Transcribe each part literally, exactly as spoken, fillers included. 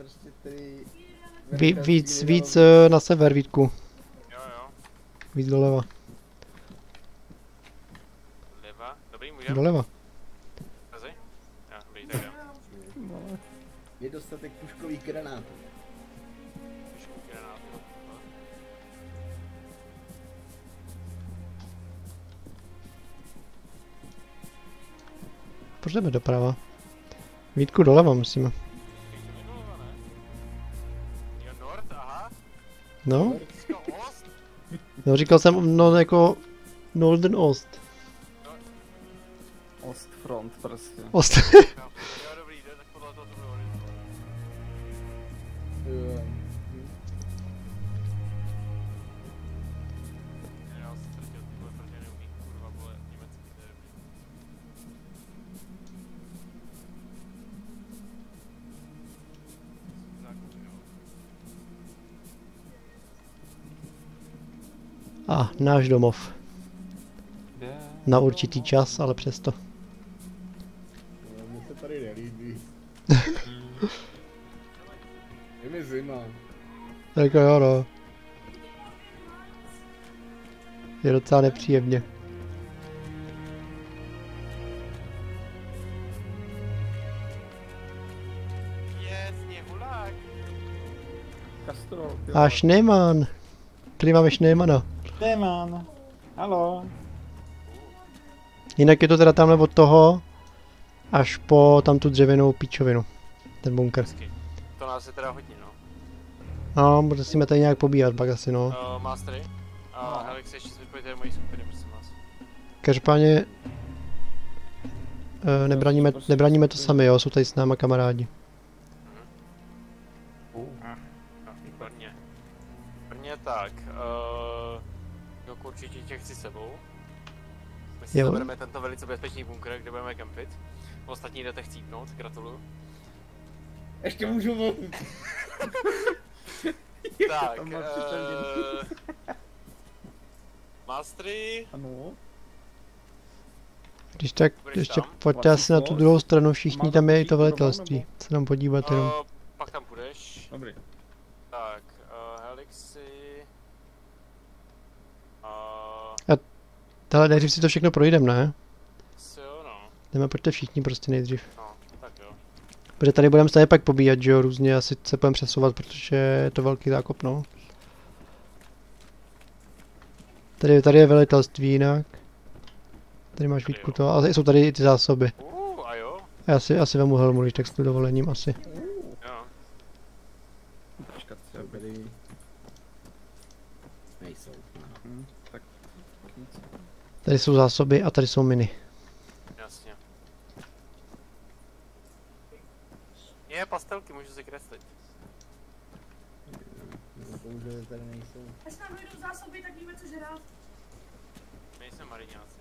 prostě tady... Ví, víc, víc uh, na sever, Vítku. Jo, jo. Víc doleva. Leva, dobrý, můžem? Doleva. Kazi? Jo, dobrý, tak jdem. Je dostatek puškových granátů. Puškový granátů. Proč jdeme doprava? Vítku, doleva musíme. Jo, nord, aha. No? Říkal ost? No, říkal jsem, no jako... Northern Ost. Ostfront prostě. Ost. Jo, dobrý, tak podle toho to bylo. Já jsem ztratil tyhle, protože neumí kurva vole německý termín. A, náš domov. Na určitý čas, ale přesto. Mně se tady nelíbí. Je mi zima. Jako jo, no. Je docela nepříjemně. Je sněhulák. Castro. A Schneemann. Tady máme Schneemana. Schneemann. Halo. Jinak je to teda tamhle od toho až po tam tu dřevěnou píčovinu. Ten bunkr. To nás je teda hodně, no. No, musíme tady nějak pobíhat pak asi, no. Uh, mastery. A uh, Helix, ještě si vypojte mojí skupiny, prosím vás. Každopádně uh, nebraníme, nebraníme to sami, jo, jsou tady s náma kamarádi. Uh. No, výborně. Výborně tak, uh, jo, určitě tě chci sebou. My si zabereme tento velice bezpečný bunkr, kde budeme kempit. Ostatní jdete chcípnout, gratuluju. Ještě můžu mluvit. Tak, uh, Mastery. Ano. Když tak ještě pojďte asi na tu druhou stranu, všichni tam je i to velitelství. Se nám podívat jenom. Uh, pak tam půjdeš. Dobrý. Tak, uh, Helixy. Uh, Tohle nejdřív si to všechno projdem, ne? Si jo, no. Jdeme, pojďte všichni prostě nejdřív. No, tak jo. Protože tady budeme stejně pak pobíjat, že jo, různě asi se budeme přesouvat, protože je to velký zákop, no. Tady, tady je velitelství jinak. Tady máš Vítku to, ale jsou tady i ty zásoby. Uh, a jo? Já si asi vemu helmu, když tak s tím dovolením asi. Jo. Počkat, Co byli... Nejsou. hm, tak nic. Tady jsou zásoby a tady jsou miny. Jasně. Je, pastelky, můžu si kreslit. No, bohužel tady nejsou. Až nám dojdou zásoby, tak víme, co žrát. Nejsme mariňáci.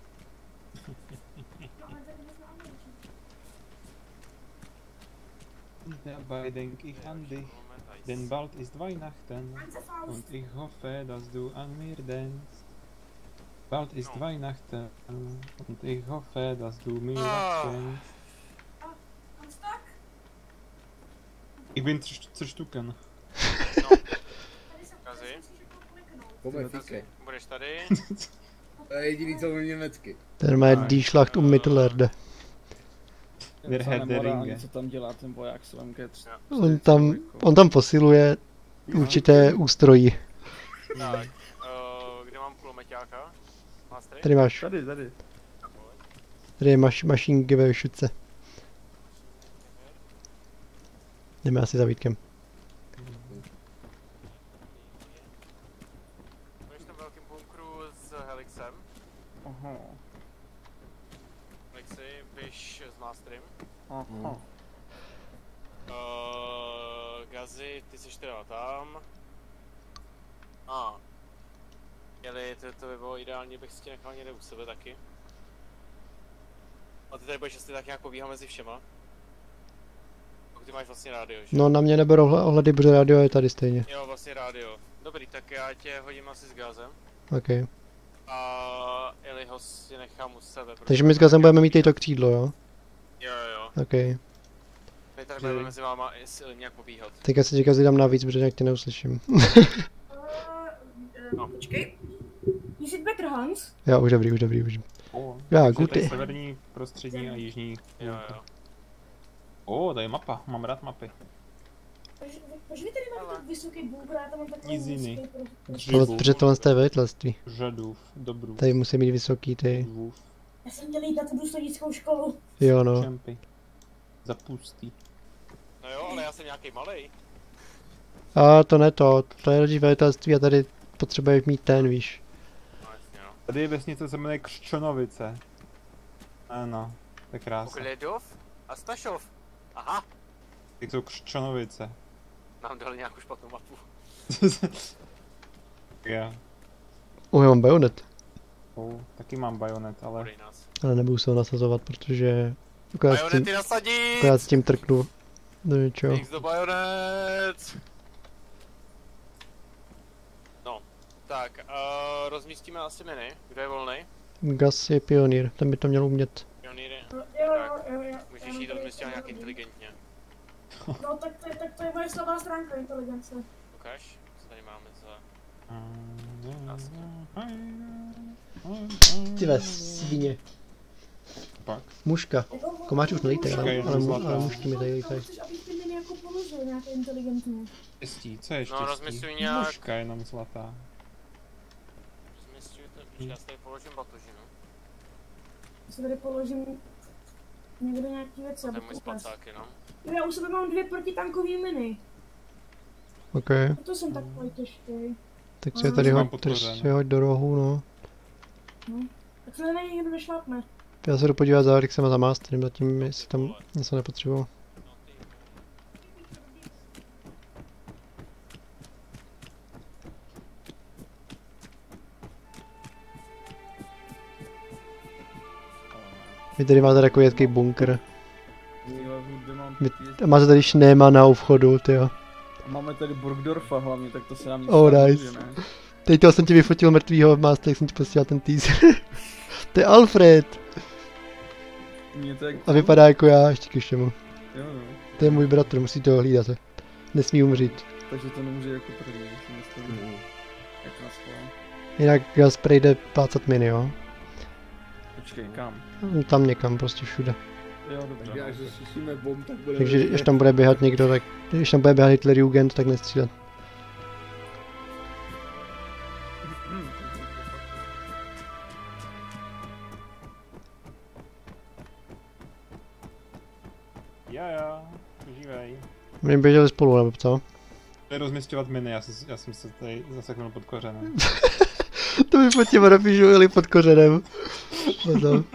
No, ale tady neznáme určitě. Der beiden ich an dich, denn bald ist Weihnachten und ich hoffe, dass du an mir denkst. Bald ist Weihnachten und ich hoffe, dass du mir was schenkst. Ganz tak? Ich bin zerstucken. Kazi, Kome fíke. budeš tady. To je jediný, co umím německy. Ten má Die Schlacht um Mittelerde. Der Herr der Nemorální, Ringe. co tam dělá ten voják s M G tři. On tam, on tam posiluje určité ústrojí. Tak, uh, kde mám kulomeťáka? Mastery? Tady máš, Tady, tady. tady je maš, mašinky ve vyšutce. Jdeme asi za Vítkem. Budeš v tom velkém bunkru s Helixem. Aha. Helixy, běž s Masterem. Aha. Uh, Gazi, ty jsi teda tam. A. Ah. Jeli, to, to by bylo ideální, bych si tě nechal někde u sebe taky. A ty tady budeš asi tak nějak pobíhat mezi všema. Pokud ty máš vlastně rádio, že? No na mě neberou ohledy, protože rádio je tady stejně. Jo, vlastně rádio. Dobrý, tak já tě hodím asi s Gazem. Ok. A Eliho si nechám u sebe. Takže my s Gazem budeme mít i to křídlo, jo? Jo, jo. Ok. My tady budeme mezi váma i nějak pobíhat. Teďka si říkal, že dám navíc, protože nějak tě neuslyším. Uh, uh, počkej. Is it better, Hans? Jo, už dobrý, už dobrý, už. O, Já, takže guty. tady severní, prostřední a jižní. Jo, jo. O, tady je mapa, mám rád mapy. Proč, proč vy tady máte tak vysoký bunker, já tam mám takový Niziny. nízký prostě. Dřivu, Protože tohle je velitelství. žadův, dobrů, Tady musí být vysoký ty. dvův, Já jsem měl jít na tu důstojnickou školu. Jo no. čempy. Zapustý. No jo, ale já jsem nějaký malej. A to ne to, to je rodí velitelství a tady potřebuješ mít ten, víš. No jasně no. Tady je vesnice, se jmenuje Křčonovice. Ano, to je krása. Ukledov a Stašov. Aha, Teď jsou Křčonovice. nám dali nějakou špatnou mapu. Já. Oh, já mám bajonet, Oh, taky mám bajonet, ale... Podej nás. ale nebudu se ho nasazovat, protože akorát s tím, Bajonety nasadit! akorát s tím trknu do něčeho. X do bajonet! No, tak, uh, rozmístíme asi miny. Kdo je volný? Gas je pionýr, ten by to měl umět. Pionýry. Jo, jo, jo, jo. Můžeš jít rozmístit nějak inteligentně. No tak to, je, tak to je moje slabá stránka inteligence. Ukaž, co tady máme za... Ty ve svině. Pak. Muška. Komáči už nelítají, ale, ale, mu- ale mušky mi tady lítají. Chceš, abych ty miny jako položil nějaké inteligentně. Štěstí, co je No, štěstí? rozmysluj nějak. Muška jenom zlatá. Rozmístuju to, počkej, já si tady položím batožinu. Já si tady položím někde nějaký věci, To je abych můj ukaz. spacák jenom. Jo, já u sebe mám dvě protitankové miny. OK, To jsem takový těžký. tak si je tady Mám hoď, tady podpořen. si je hoď do rohu, no. Tak se na něj někdo nešlápne. Já se jdu podívat za Erixem a za Masterem, zatím jestli tam něco nepotřebuju. No, Vy tady máte takový jaký bunkr. Kde mám Vy, ty- a máte tady Schneemana u vchodu, tyjo. Máme tady Burgdorfa hlavně, tak to se nám nic Oh, stát nice. nemůže, ne? Teď toho jsem ti vyfotil mrtvýho Master, jak jsem ti posílal ten teaser. To je Alfred! Mně to jak... A vypadá jako já, ještě k všemu. Jo, no. To je můj bratr, musíte ho hlídat. Nesmí umřít. Takže to nemůže jako první, si myslím. Jak nás chová. Jinak Gaspray jde plácat miny, jo? Počkej, kam? Tam někam, prostě všude. Jo, dobře. Takže až zaslyšíme bomb, tak bude... Takže když tam bude běhat někdo, tak když tam bude běhat Hitlerjugend, tak nestřílet. Hm, Jo jo, užívej. My běželi spolu, nebo co? To je rozměstňovat miny, já jsem, já jsem se tady zaseknul pod kořenem. To mi pod těma napíšu, jeli pod kořenem. Potom.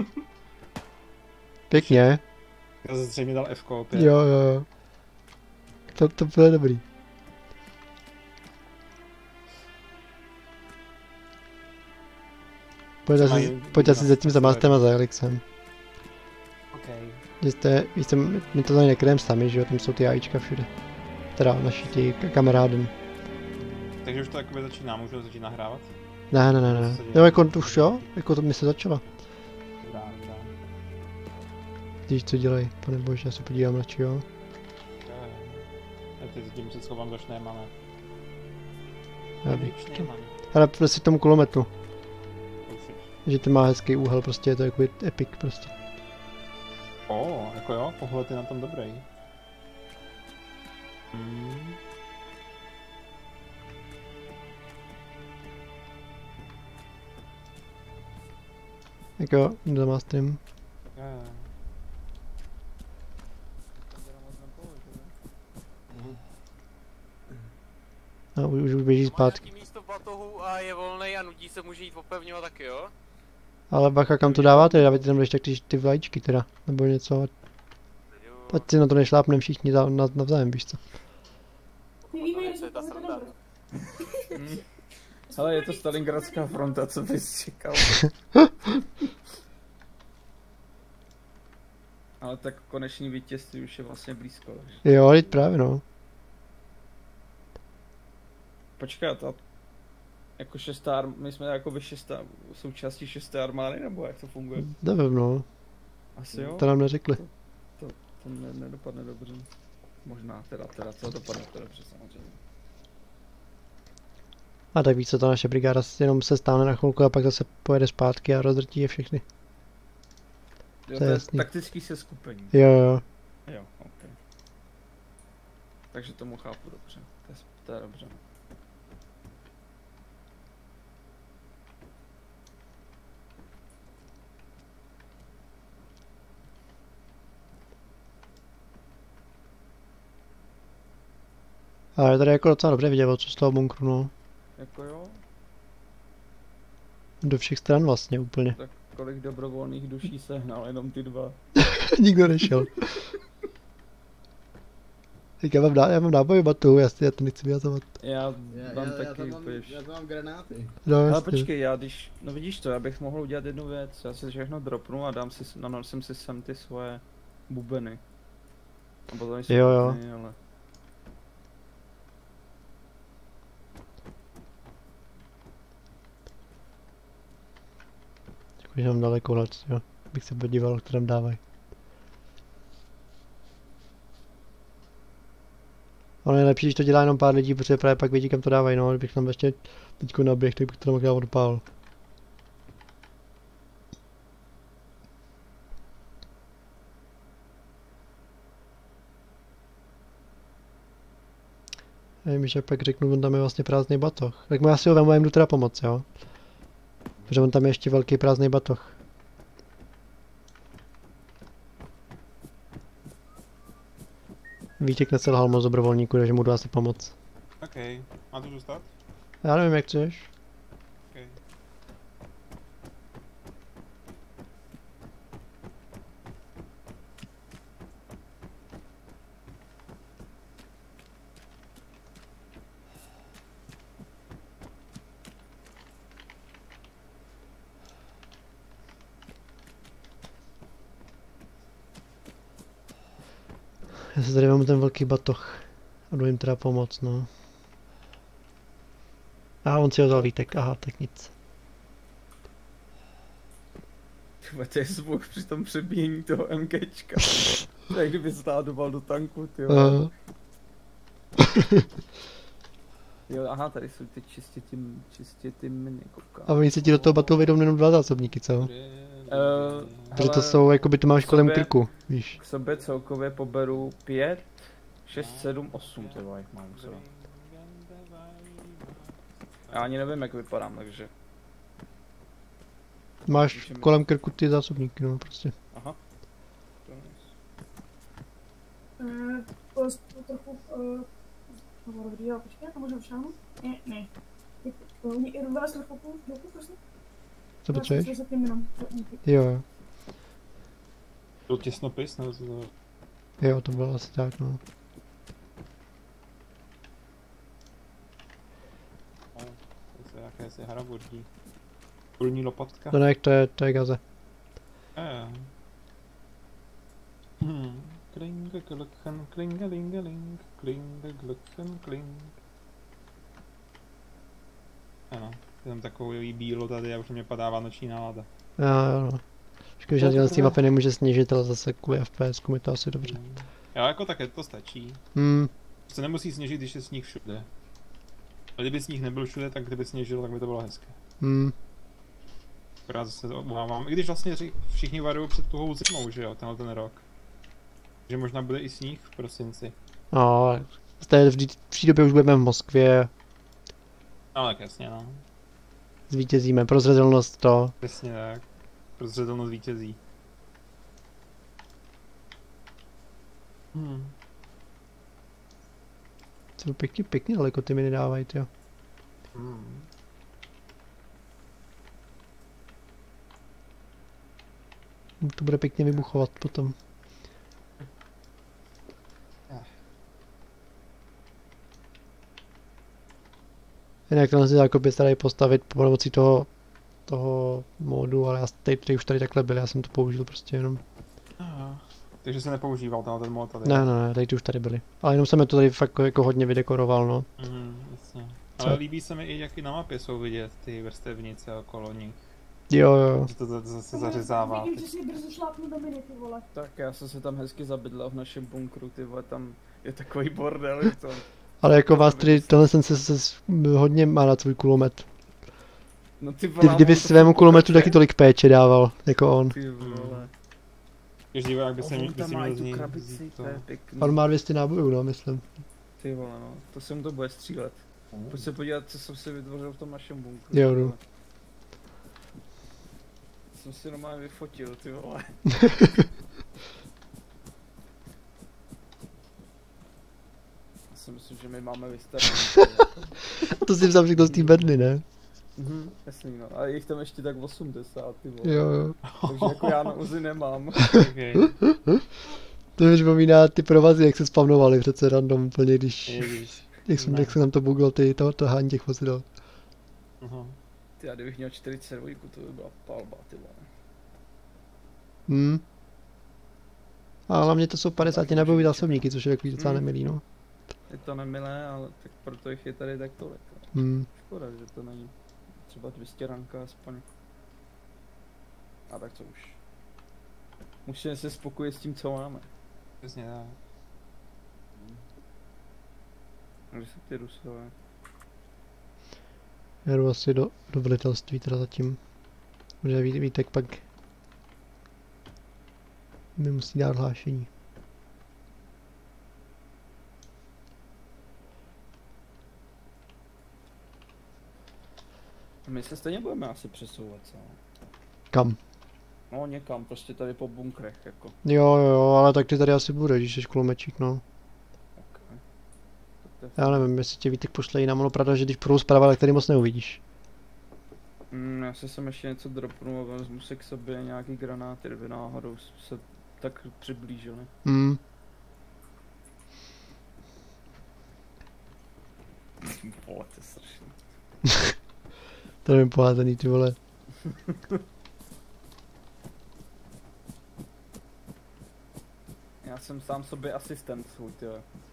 Pěkně. Já jsem zřejmě dal F ko opět. Jo, jo, jo. To, to bylo dobrý. Pojď asi, Mají- pojď asi zatím za Masterem a za Elixem. Okay. Že jste, vy jste, my to tady nekryjeme sami, že jo, tam jsou ty AIčka všude. Teda naši ti k- kamaráden. Takže už to jakoby začíná, můžu začít nahrávat? Ne, ne, ne, ne. Jo, jako už jo, jako to mi se začala. Dobrá, dobrá. Víš, co dělají, pane bože, já se podívám radši, jo. Jo, jo. Já teď zatím se schovám do Schneemana. Já bych Epic to. Schneeman. Ale prostě k tomu kulometu, Už, už. že to má hezký úhel, prostě je to jako epic prostě. O, jako jo, pohled je na tom dobrý. Hmm. Jako, jdu za Masterem. Jo, jo. A už, už běží Má zpátky. nějaký místo v batohu a je volnej a nudí se, může jít opevňovat taky, jo? Ale bacha, kam to dáváte? Dáváte tam ještě ty, ty vlajčky teda, nebo něco. Jo. Ať si na to nešlápneme všichni za- na- navzájem, víš co. Ty víme, to že je ta to je sranda. dobré. Hm. Hele, je to Stalingradská fronta, co bys čekal? Ale tak konečný vítězství už je vlastně blízko. že? Jo, teď právě no. Počkej, ta... Jako šestá arm... My jsme jako by šestá... součástí šesté armády, nebo jak to funguje? Nevím no, Asi jo? to nám neřekli. To to ne, nedopadne dobře. Možná teda, teda co dopadne to dobře samozřejmě. A tak víc, co ta naše brigáda jenom se stáhne na chvilku a pak zase pojede zpátky a rozdrtí je všechny. Jo, To je to je jasný. taktický seskupení. Jo, jo. Jo, ok. Takže tomu chápu dobře. To je, to je dobře. Ale je tady jako docela dobře vidět, co z toho bunkru, no. Jako jo, Do všech stran vlastně úplně. tak kolik dobrovolných duší sehnal, jenom ty dva. Nikdo nešel. Tak já mám, dá, já mám náboj batu, já, si, já to nechci vyjazovat. Já Já, mám já, já, taky tam mám, úplně... já tam mám granáty. No, Ale jasně. počkej, já když, no vidíš to, já bych mohl udělat jednu věc, já si všechno dropnu a dám si, nanosím si sem ty svoje bubeny. Nebo to nejsou Jo, jo. bubeny, ale... Když mám daleko let, jo. Bych se podíval, co tam dávají. Ale je lepší, když to dělá jenom pár lidí, protože právě pak vidí, kam to dávají, no, kdybych tam ještě teďko naběh, tak bych to tam možná odpál. Nevím, že pak řeknu, on tam je vlastně prázdný batoh. Tak mu já si ho vemu a jim jdu teda pomoct, jo. Protože on tam je ještě velký prázdný batoh. Vítek neselhal moc dobrovolníků, takže mu jdu asi pomoct. OK, má to zůstat? Já nevím, jak chceš. OK. Já se tady mám ten velký batoh. A jdu jim teda pomoct, no. A on si ho vzal Vítek, aha, tak nic. Tyhle, to je zvuk při tom přebíjení toho MKčka. Tak kdyby se tádoval do tanku, tyjo. Uh, Jo, aha, tady jsou ty čistě ty, čistě ty mini, koukám. a oni se ti do toho batohu vejdou jenom dva zásobníky, co? Uh, Protože to jsou, jako by to máš k kolem sobě- krku, víš. K sobě celkově poberu pět, šest, sedm, osm, ty vole, jak mám co. Já ani nevím, jak vypadám, takže... Máš kolem krku ty zásobníky, no prostě. Aha. Eh, to, to trochu... Uh, no, dobrý, jo, počkej, to můžu všáhnout? Ne, ne. Mě i vylez trochu půl, doku, prosím. Co potřebuješ? Já se tím jenom. Jo, jo. Byl těsnopis, nebo co to? Jo, to bylo asi tak, no. O, to je jakési haraburdí. Polní lopatka? To ne, to je, to je gaze. Eh. Hmm. Klinge glöcken, klingelingeling, klinge glöcken, kling. Ano, je tam takový bílo tady a už mě padá vánoční nálada. Jo, jo, no. Škoda, že dělat s tím mapy nemůže snížit, ale zase kvůli F P S mi to asi dobře. Jo, jako také to stačí. Hmm, Se nemusí sněžit, když je sníh všude. A kdyby sníh nebyl všude, tak kdyby sněžil, tak by to bylo hezké. hmm. Akorát zase obávám, i když vlastně ři- všichni varují před tuhou zimou, že jo, tenhle ten rok. Že možná bude i sníh v prosinci. No, v té v příští době už budeme v Moskvě, No tak jasně, no. zvítězíme, prozřetelnost to. Přesně tak. Prozřetelnost vítězí. Hmm. Co pěkně, pěkně daleko ty miny dávají, jo. Hmm. To bude pěkně vybuchovat potom. Jinak tenhle si zákopy se dají postavit pomocí toho, toho módu, ale já tady, tady už tady takhle byl, já jsem to použil prostě jenom. Aha. Takže se nepoužíval tenhle ten mod tady. Ne, ne, ne, tady ty už tady byly. Ale jenom jsem to tady fakt jako hodně vydekoroval, no. Mhm, jasně. Co? Ale líbí se mi i, jak i na mapě jsou vidět ty vrstevnice okolo nich. Jo, jo. Že to za- zase Vidím, zařezáváte. že si brzo šlápnu do miny, ty vole. Tak já jsem se tam hezky zabydlel v našem bunkru, ty vole, tam je takový bordel, že to... Ale jako vás tady, tenhle ten se, se, se hodně má na tvůj kulomet. No ty Ty vole, kdyby on to svému furt kulometu pokračuje. taky tolik péče dával, jako on. Ty vole. Každý voják by se On mi tam by má i měl z tu něj krabici, vzít to je pěkný. On má dvě stě nábojů, no, myslím. Ty vole, no, to se mu to bude střílet. Pojď se podívat, co jsem si vytvořil v tom našem bunkru. Jo, ty jdu. vole. Jsem si normálně vyfotil, ty vole. Já si myslím, že my máme vystavené. To si vzal všechno z té bedny, ne? Mhm, jasný no, a je jich tam ještě tak osmdesát, ty vole. Jo, jo. Takže jako já na uzi nemám. Okay. To mi připomíná ty provazy, jak se spavnovaly přece random úplně, když, Ježiš. jak jsem, Ne. jak jsem tam to bugl, ty to, to hání těch vozidel. Aha. Ty, já kdybych měl čtyřicet dva, to by byla palba, ty vole. Hmm. A hlavně to jsou padesát nábojový zásobníky, což je takový docela Hmm. nemilý, no. Je to nemilé, ale tak proto jich je tady tak tolik. No. Hmm. Škoda, že to není třeba dvě stě ranka aspoň. A tak co už. Musíme se spokojit s tím, co máme. Přesně tak. Kde jsou ty Rusové? Já jdu asi do, do velitelství teda zatím. Protože Vít, Vítek pak mi musí dát hlášení. My se stejně budeme asi přesouvat, co? Kam? No někam, prostě tady po bunkrech, jako. Jo, jo, ale tak ty tady asi bude, když jsi kulomečík, no. Okay. To je Já nevím, jestli tě Vítek pošle jinam, no pravda, že když půjdou zprava, tak tady moc neuvidíš. Mm, já se sem ještě něco dropnu a vezmu si k sobě nějaký granáty, kdyby náhodou se tak přiblížili. Hmm. Vole, to je strašný. To nevím poházený, ty vole. Já jsem sám sobě asistent svůj, tyjo.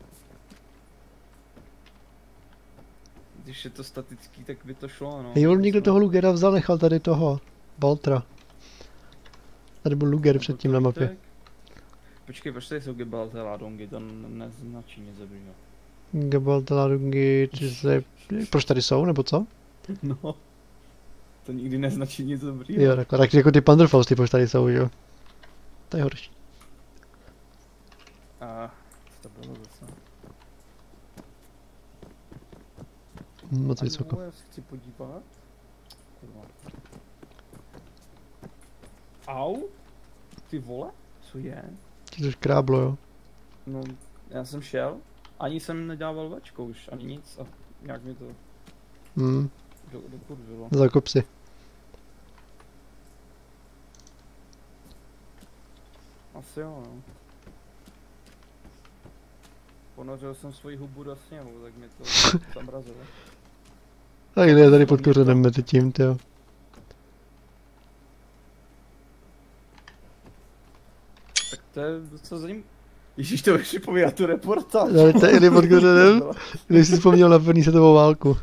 Když je to statický, tak by to šlo, no. Hej, on někdo toho Lugera vzal, nechal tady toho. Baltra. Tady byl Luger předtím na mapě. Počkej, proč tady jsou Gibraltar a Dongy, to neznačí nic dobrýho. Gibraltaradungy, ty se... Proč tady jsou, nebo co? No. To nikdy neznačí nic dobrýho. Jo, takhle, tak jako ty Panzerfausty, proč tady jsou, jo. To je horší. A co to bylo zase? Moc A vysoko. jo, já se chci podívat. Kurva. Au? Ty vole? Co je? Ti to škráblo, jo. No, já jsem šel, ani jsem nedával vačko už, ani nic a nějak mi to Hmm, do, dokurvilo. zakop si. Asi jo, no. Ponořil jsem svoji hubu do sněhu, tak mě to zamrazilo. Tak je tady pod kořenem mezi tím, tyjo. Tak to je docela zajímavé. Ježíš, to ještě povídá tu reportáž. Ale to je pod kořenem, když jsi vzpomněl na první světovou válku.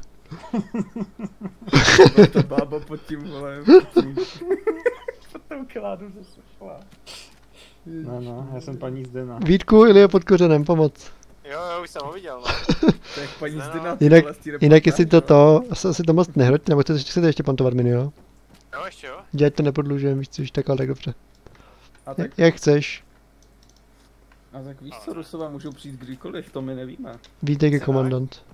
Byla ta bába pod tím, vole, pod tím. Pod tou kládu se sušla. No, no, já jsem paní Zdena. Vítku, Ilie pod kořenem, pomoc. Jo, jo, už jsem ho viděl, no. To je jak paní No. Zdena, ty Jinak, vole, z té jinak jestli to reportáže, to, asi, asi to moc nehroď, nebo chcete, chcete ještě pantovat mini, jo? Jo, ještě jo. Dělať to neprodlužujeme, víš co, už tak, ale tak dobře. A tak, Jak chceš, a tak víš co, Rusové můžou přijít kdykoliv, to my nevíme. Vítek je Se komandant.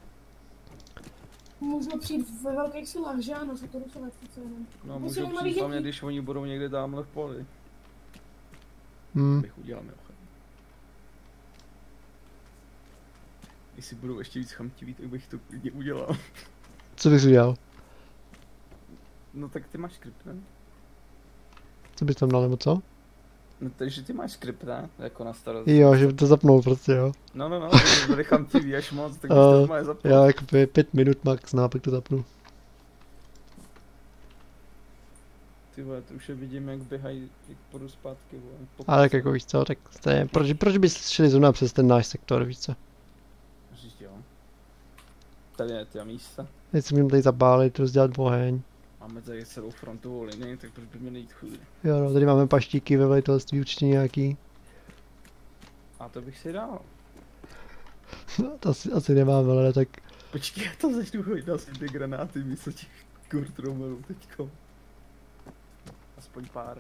Můžeme přijít ve velkých silách, že ano, jsou to Rusové přece jenom. No Musí můžou malý přijít hlavně, děti. když oni budou někde tamhle v poli. Hmm. Bych udělal mimochodem. Jestli budou ještě víc chamtiví, tak bych to klidně udělal. Co bys udělal? No tak ty máš skript, ne? Co bys tam dal, nebo co? No takže ty máš skript, ne? Jako na starost. Jo, že to zapnou prostě, jo. No no no, kdyby byli chamtiví až moc, tak bych Eh, to normálně zapal. Já jako pě- pět minut max, no, pak to zapnu. Ty vole, to už je vidím, jak běhají, jak půjdu zpátky, vole. Po Ale tak puse. jako víš co, tak to je, proč, proč bys šli zrovna přes ten náš sektor, víš co? Říct jo. Tady je ty místa. Teď si můžeme tady zapálit, rozdělat oheň. Máme tady celou frontovou linii, tak proč by mě nejít chudý. Jo, no, tady máme paštíky ve velitelství určitě nějaký. A to bych si dal. No, to asi, asi nemáme, ale tak... Počkej, já tam začnu hodit asi ty granáty místo těch kurtromelů teďko. Aspoň pár.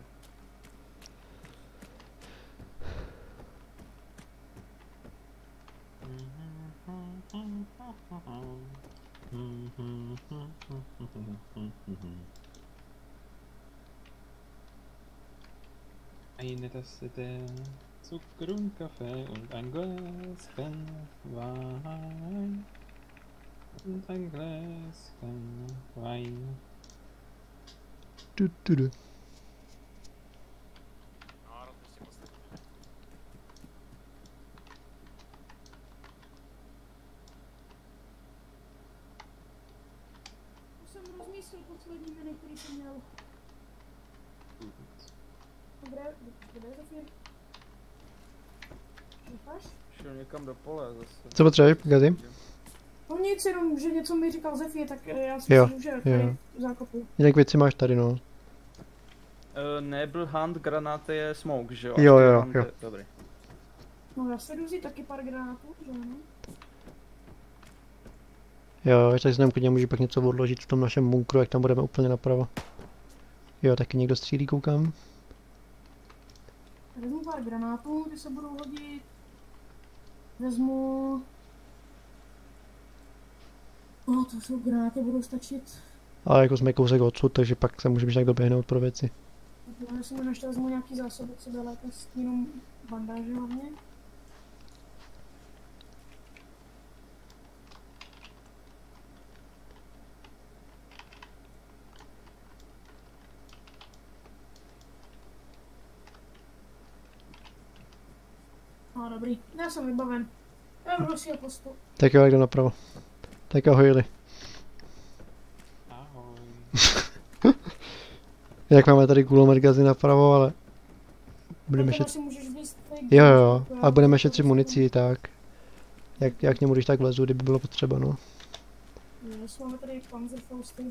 Eine Tasse Tee, Zucker und Kaffee und ein Gläschen Wein. Und ein Gläschen Wein. Du, du, du. No, rozpustím ostatní. Už jsem rozmístil poslední miny, který jsem měl. Dobré, dobré, Zafír. Necháš? Šel někam do pole zase. Co potřebuješ, Gazi? No nic, jenom, že něco mi říkal Zafír, tak eh, já si Jo, myslím, že jo. tady v zákopu. Jinak věci máš tady, no. Uh, Nebel Hunt granáty je smoke, že jo? Jo, jo, Hunt jo. je- Dobrý. No já se jdu vzít taky pár granátů, že ano? Jo, ještě si tam klidně můžu pak něco odložit v tom našem bunkru, jak tam budeme úplně napravo. Jo, taky někdo střílí, koukám. Vezmu pár granátů, ty se budou hodit. Vezmu... No, to jsou granáty, budou stačit. Ale jako jsme kousek odsud, takže pak se můžeme nějak doběhnout pro věci. Já si mi ještě vezmu nějaký zásoby, co bude lépe s jenom bandáže hlavně. No dobrý, já jsem vybaven. Já budu si postup. Tak jo, jak jdem napravo. Tak ahojli. Ahoj. Jak máme tady kulomet Gazi napravo, ale... Budeme šetřit. šetřit... Můžeš víc Jo, jo, a budeme šetřit munici, tak. Jak, jak k němu když tak vlezu, kdyby bylo potřeba, no. Yes, máme tady Panzerfausty.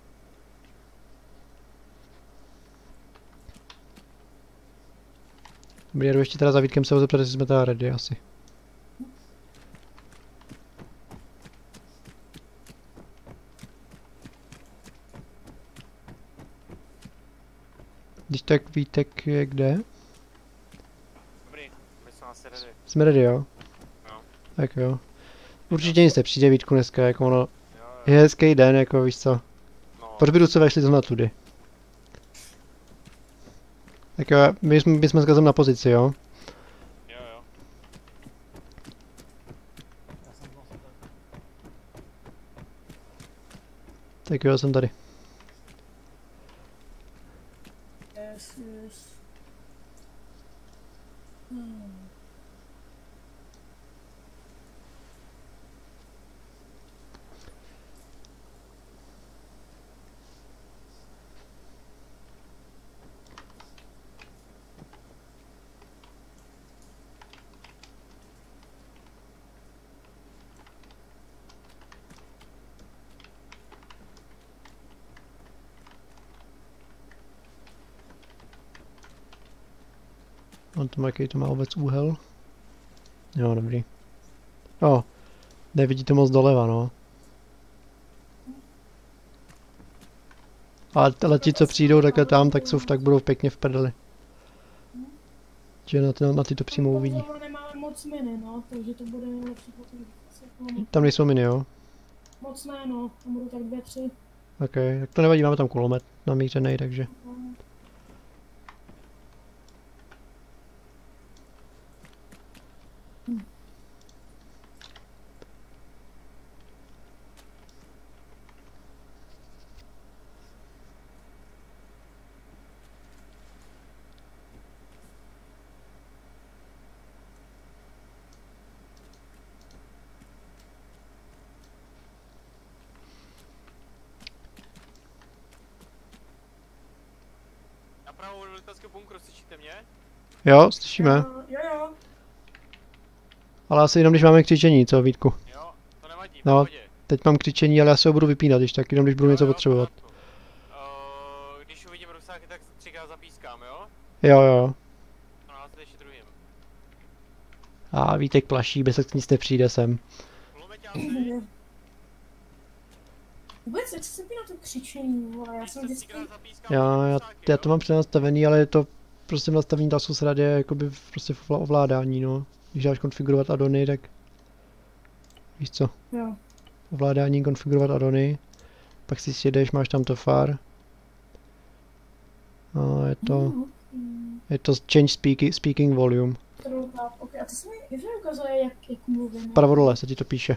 Dobrý, jedu ještě teda za Vítkem se ho zeptat, jestli jsme teda ready asi. Když tak Vítek je kde? Dobrý, my jsme asi ready. Jsme ready, jo? Jo. Tak jo. Určitě nic nepřijde Vítku dneska, jako ono... Jo, Je jo. hezký den, jako víš co. No, Proč by se vešli zrovna tudy? Tak jo, my jsme, my jsme s Gazem na pozici, jo? jo, jo. Já jsem vlastně tak. Tak jo, jsem tady. Yes, yes. Hmm. On to má, jaký to má vůbec úhel? Jo, dobrý. O, nevidíte moc doleva, no. Ale, ale ti, co přijdou takhle tam, tak jsou tak budou pěkně v prdeli. Že na, ty, na ty to přímo uvidí. Tohle nemáme moc miny, no, takže to bude nejlepší potom. Tam nejsou miny, jo? Moc ne, no, tam budou tak dvě, tři. Ok, tak to nevadí, máme tam kulomet namířený, takže. No. Napravo do leteckého bunkru, slyšíte mě? Jo, slyšíme. Jo, jo, jo. Ale asi jenom když máme křičení, co Vítku? Jo, to nevadí, v No. pohodě. Teď mám křičení, ale já se ho budu vypínat, když tak jenom když budu něco Jo, jo, v potřebovat. pořádku. Jo, jo. To nás ještě druhým. A Vítek plaší, bez tak nic nepřijde sem. Kulomeťáci, Vůbec, jak se mi na to křičení, vole, já jsem vždycky... třikrát zapískám Já, já, psáky, já jo? to mám přednastavený, ale je to prostě nastavení dá se radě jakoby v- prostě v ovla- ovládání, no. Když dáš konfigurovat addony, tak víš co, Jo. ovládání konfigurovat addony, pak si sjedeš, máš tam to far. A je to, Mm, je to change speaking, speaking volume. to tak, ok, a to se mi, jak mi ukazuje, jak, jak mluvím. Pravo dole se ti to píše.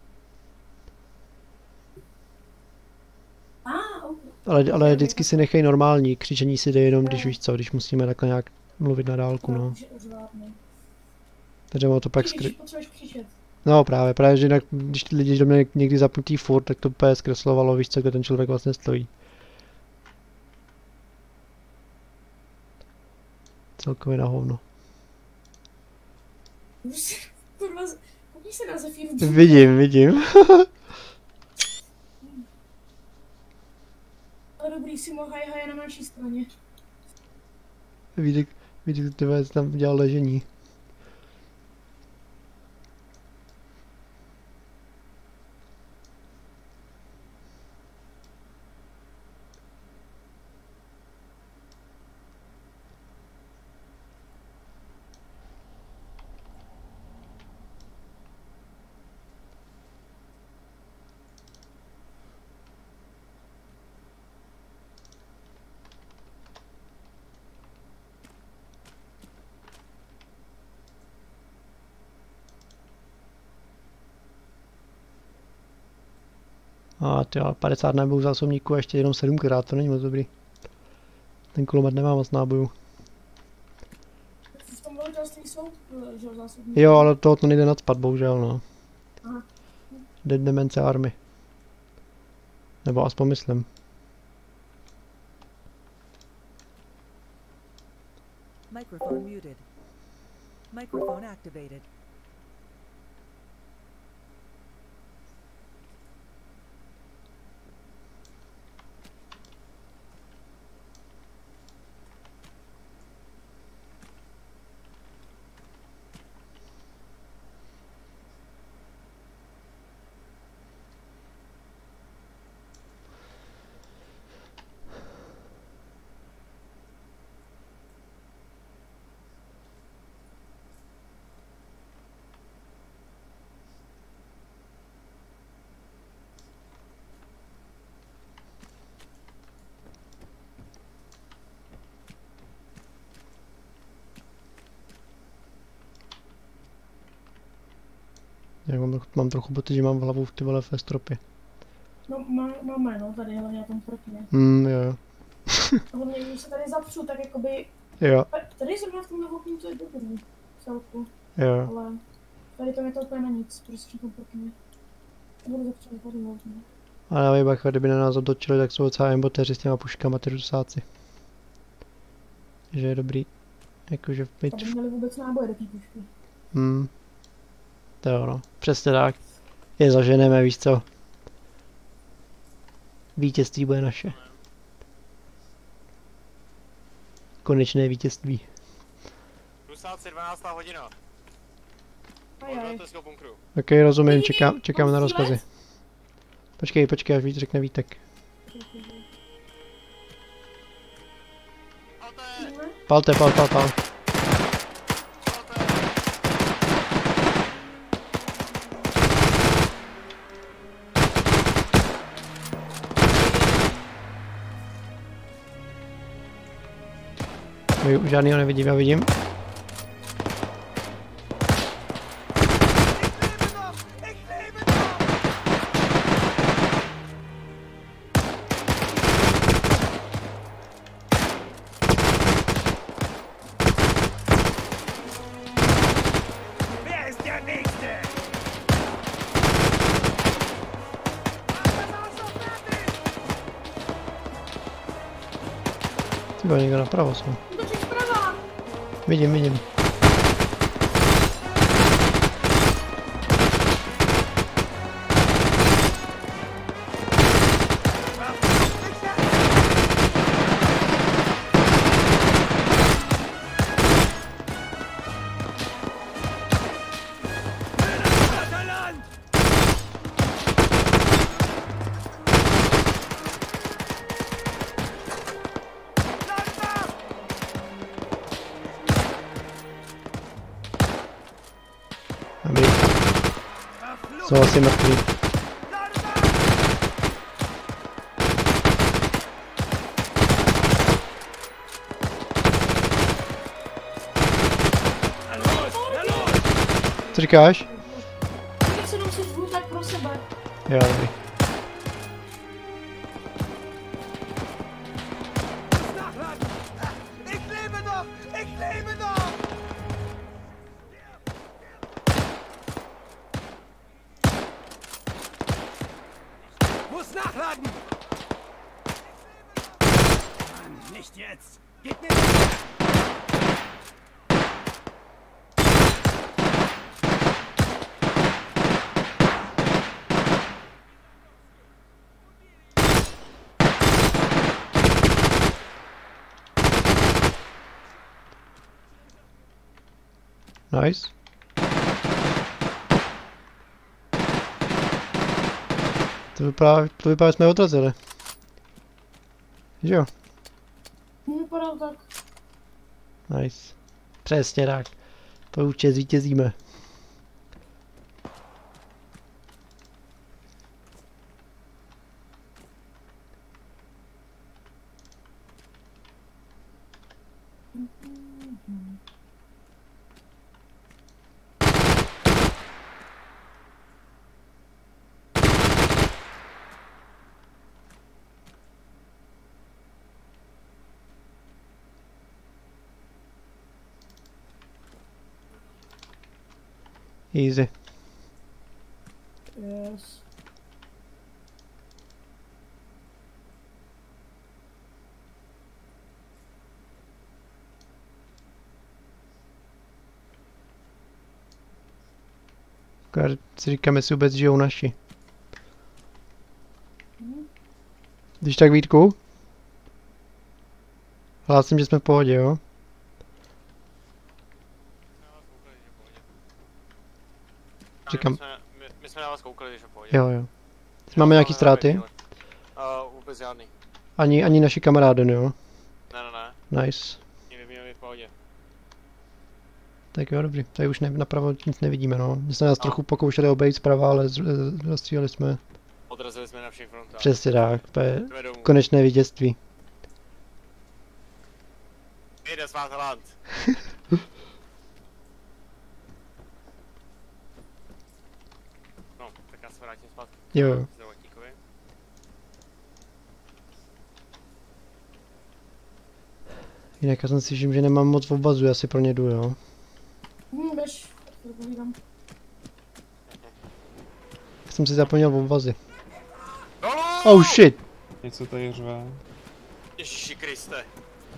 A, ok. Ale, ale vždycky si nechej normální, křičení si jde jenom, když víš co, když musíme takhle nějak mluvit na dálku, no. Že už zvládne. Takže ono to pak Když skry... potřebuješ křičet. No právě, právě, že jinak, když ty lidi do mě někdy zapnutý furt, tak to úplně zkreslovalo, víš co, kde ten člověk vlastně stojí. Celkově na hovno. Už, kurva, koukni se na Zephyru. Vidím, vidím. Ale dobrý, si mohl haj haj na naší straně. Vítek, Vítek, ty vole, tam dělal ležení. A ty jo, padesát nábojů zásobníků a ještě jenom sedmkrát, to není moc dobrý. Ten kulomet nemá moc nábojů. V tom velitelství jsou, že jo, zásobníky. Jo, ale toho to nejde nadspat, bohužel, no. Aha. Dead Demence Army. Nebo aspoň myslím. Microphone muted. Microphone activated. Já mám, mám trochu pocit, že mám v hlavu ty vole ve stropě. No, má, máme, no, tady hlavně na tom protně. Hmm, jo, jo. Hlavně, když se tady zapřu, tak jakoby... Jo, Tady zrovna v tomhle oknu to je dobrý. Celku. jo. Ale tady to mi to úplně na nic, prostě to protně. Budu zapřát tady hlavně. Ale dávej bacha, kdyby na nás otočili, tak jsou docela embotéři s těma puškama, ty rusáci. Že je dobrý. Jakože mít... Aby měli vůbec náboje do té pušky. Hmm. To jo, no. Přesně tak. Je zaženeme, víš co. Vítězství bude naše. Konečné vítězství. Rusáci, dvanáctá hodina. Ajaj. Od bunkru. Ok, rozumím, čekám, čekám na rozkazy. Počkej, počkej, až víc řekne Vítek. Alte, Palte, pal, pal, pal. alte. Jo, žádnýho nevidím, já vidím. Ty byl někdo napravo jsou. Útočí zprava! Vidím, vidím. Jsou asi mrtví. Co říkáš? Když se si zvů, tak pro sebe. Jo, dobrý. Nice. To vypadá, to vypadá, že jsme odrazili. Že jo? Vypadá tak. Nice. Přesně tak. To určitě zvítězíme. Easy. Yes. Akorát si říkám, jestli vůbec žijou naši. Když tak, Vítku? Hlásím, že jsme v pohodě, jo? Říkám. My jsme, my, my jsme na vás koukali, když je v pohodě. Jo, jo. Máme nějaký ztráty? Uh, vůbec žádný. Ani, ani naši kamarády, jo? Ne, ne, ne. Nice. My měli v pohodě. Tak jo, dobrý. Tady už ne, napravo nic nevidíme, no. My jsme nás No. trochu pokoušeli obejít zprava, ale zastříleli jsme. Odrazili jsme na všech frontách. Přesně tak. To je Jdeme domů. konečné vítězství. Jde Sváteland. No, tak já se vrátím zpátky. Jo, jo. Zdravotníkovi. Jinak já jsem si že nemám moc v obazu, já si pro ně jdu, jo. Hm, běž. To povídám. Já jsem si zapomněl v obazy. Dolů! Oh shit! Něco tady řve. Ježiši Kriste.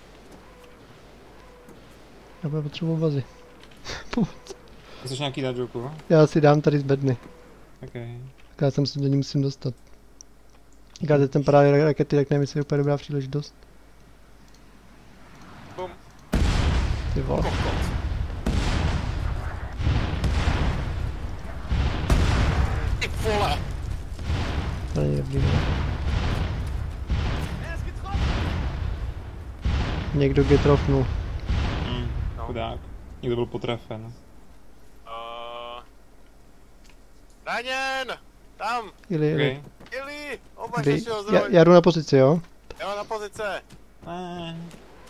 Já budu potřebuji obazy. Chceš nějaký dát joku? Já si dám tady z bedny. OK. Já jsem se do ní musím dostat. Když teď ten právě rakety, tak nevím, jestli je úplně dobrá příležitost. Bum. Ty vole. Kokot. Ty vole. To není dobrý, ne? Někdo get trofnul. Mm, No. chudák. Někdo byl potrefen. Uh... Raněn! Tam! Ili, ili. OK. Ili! Oba Kdy? šešiho Já, zdroj! já jdu na pozici, jo? Jo, na pozice! Ne,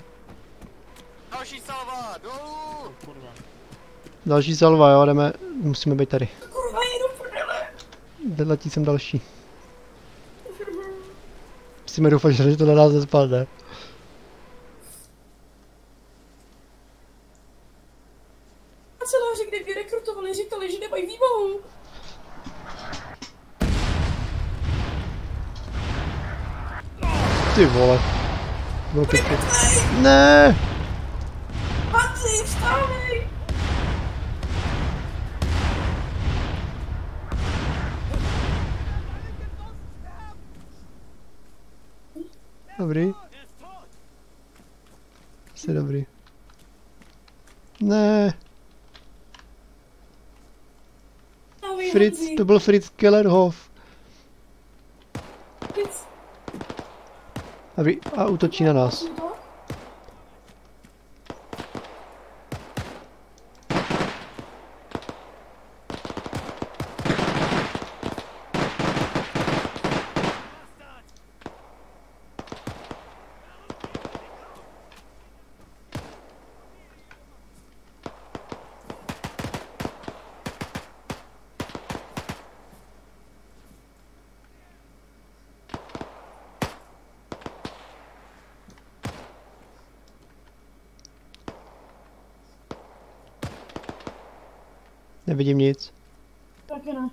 Další salva! Dolů! kurva. Další salva, jo, jdeme, musíme být tady. Kurva, jedu prdele. Letí sem další. Musíme doufat, že to na nás nespadne. Kanceláři, kde vyrekrutovali, říkali, že nemají výbavu. Ty vole. Bylo pěkně. Ne! Hanzi, vstávej! Dobrý. Jsi dobrý. Ne. Vstávej, Fritz, Hanzi. to byl Fritz Kellerhoff. Fritz. Dobrý, a útočí na nás. To? Nevidím nic. Taky ne.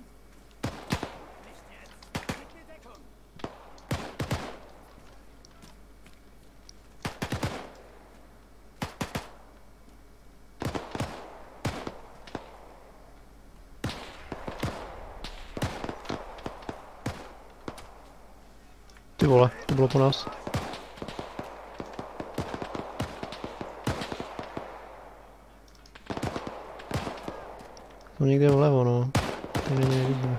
Ty vole, to bylo po nás. To někde vlevo, no. Tady nevidíme.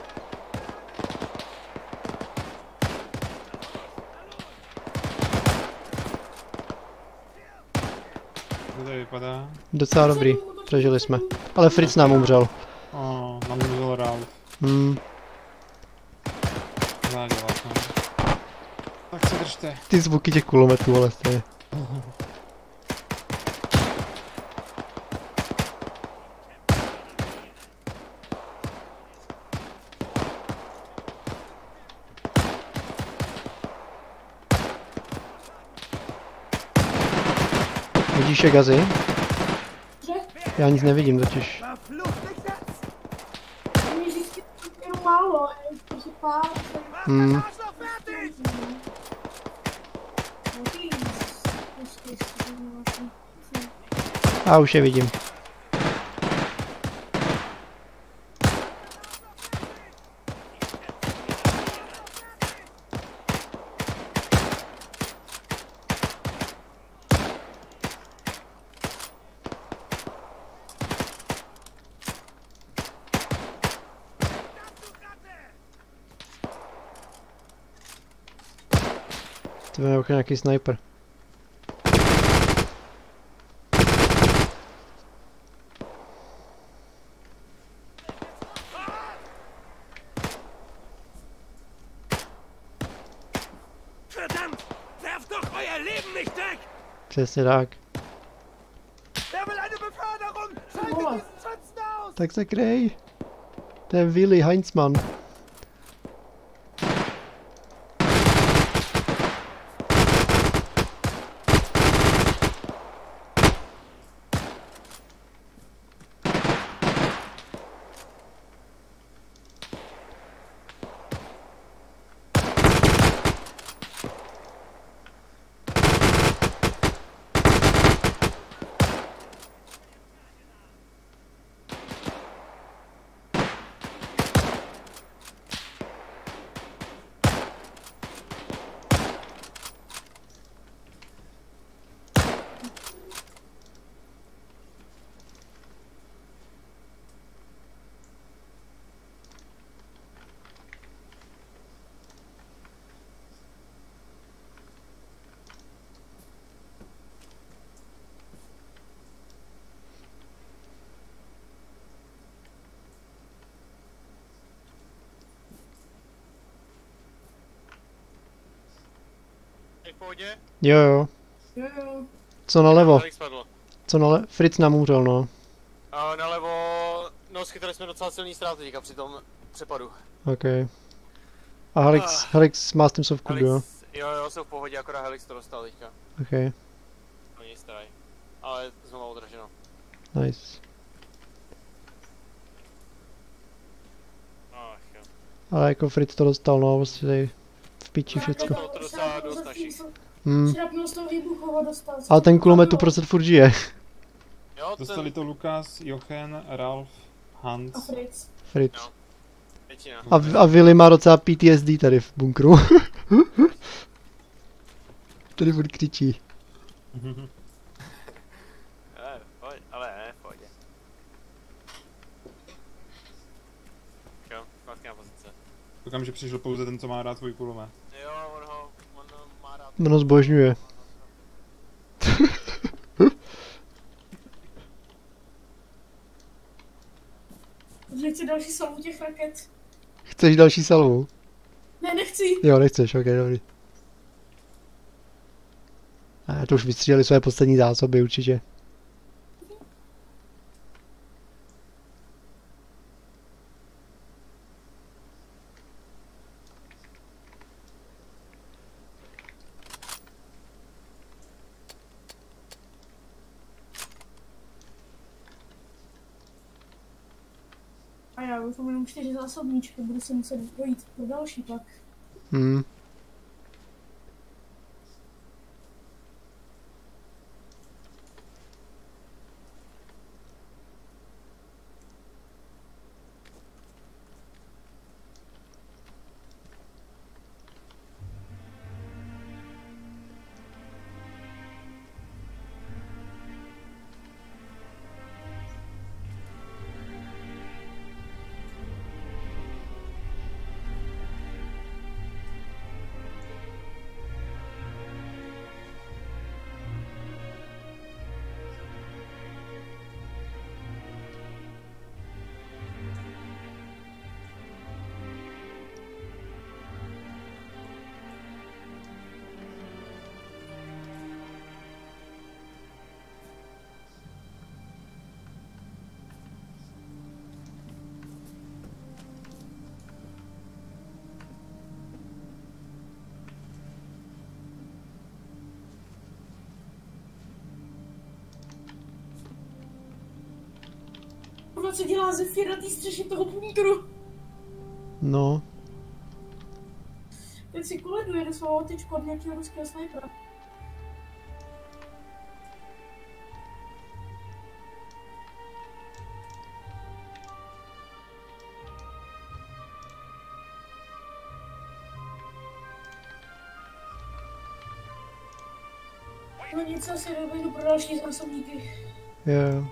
To tady vypadá. Docela dobrý, přežili jsme. Ale Fritz nám umřel. O, nám umřel Ralf. Hmm, Zádělat, no. Tak se držte. ty zvuky těch kulometů, ale to je. Vidíš je, Gazi? Že? Já nic nevidím totiž. Mě vždycky jenom málo, je prostě pár. Hmm, a už je vidím. To je jako nějaký sniper. Verdammt! Werft doch euer Leben nicht weg! Přesně tak. Wer will eine Beförderung? Schaltet diesen Schützen aus! Tak se krej. To je Willy Heinzmann. v pohodě? Jo jo. Jo, jo. Co nalevo? Alex padl. Co nale... Fritz nám umřel, no. A nalevo, no schytali jsme docela silný ztráty teďka při tom přepadu. OK. A Helix, Ah. Helix má s tím sovku, jo? Helix, jo jo, jsou v pohodě, akorát Helix to dostal teďka. OK, No nic staraj. Ale znovu udrženo. nice. Ach jo. Ale jako Fritz to dostal, no, prostě tady v piči všecko. To docela dost našich. Hmm. Včera měl z toho výbuchova dostal. Ale ten kulomet tu prostě furt žije. Jo, Dostali ten, to Lukas, Jochen, Ralf, A Hans. Fritz. Fritz. No. většina. A, a Willy má docela P T S D tady v bunkru. Tady furt křičí. Ne, pojď, ale ne, v pohodě. Jo, zpátky na pozice. Koukám, že přišel pouze ten, co má rád svůj kulomet. Jo, on ho, on ho má rád. Ono zbožňuje. Že chci další salvu těch raket. Chceš další salvu? Ne, nechci. Jo, nechceš, ok, dobrý. A to už vystříleli své poslední zásoby určitě. už mám jenom čtyři zásobníčky, budu si muset dojít pro další pak. Hmm. Co dělá Zephyr na té střeše toho bunkru? No. Ten si koleduje do svého tyčku od nějakého ruského snajpera. No nic, asi dojdu pro další zásobníky. Jo. Yeah.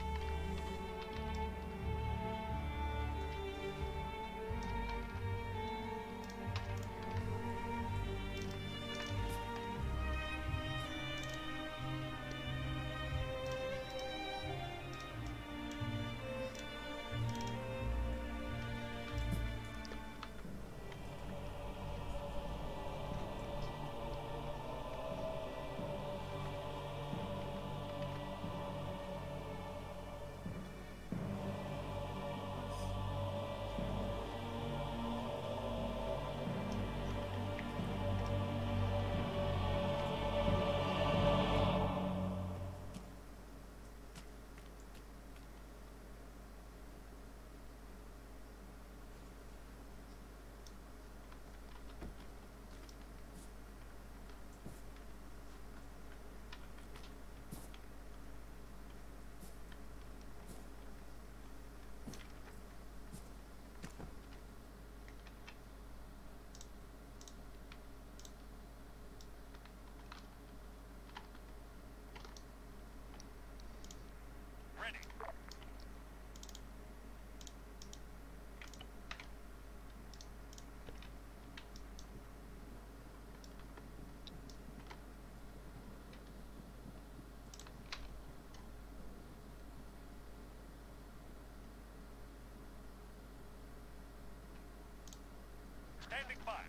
Standing by.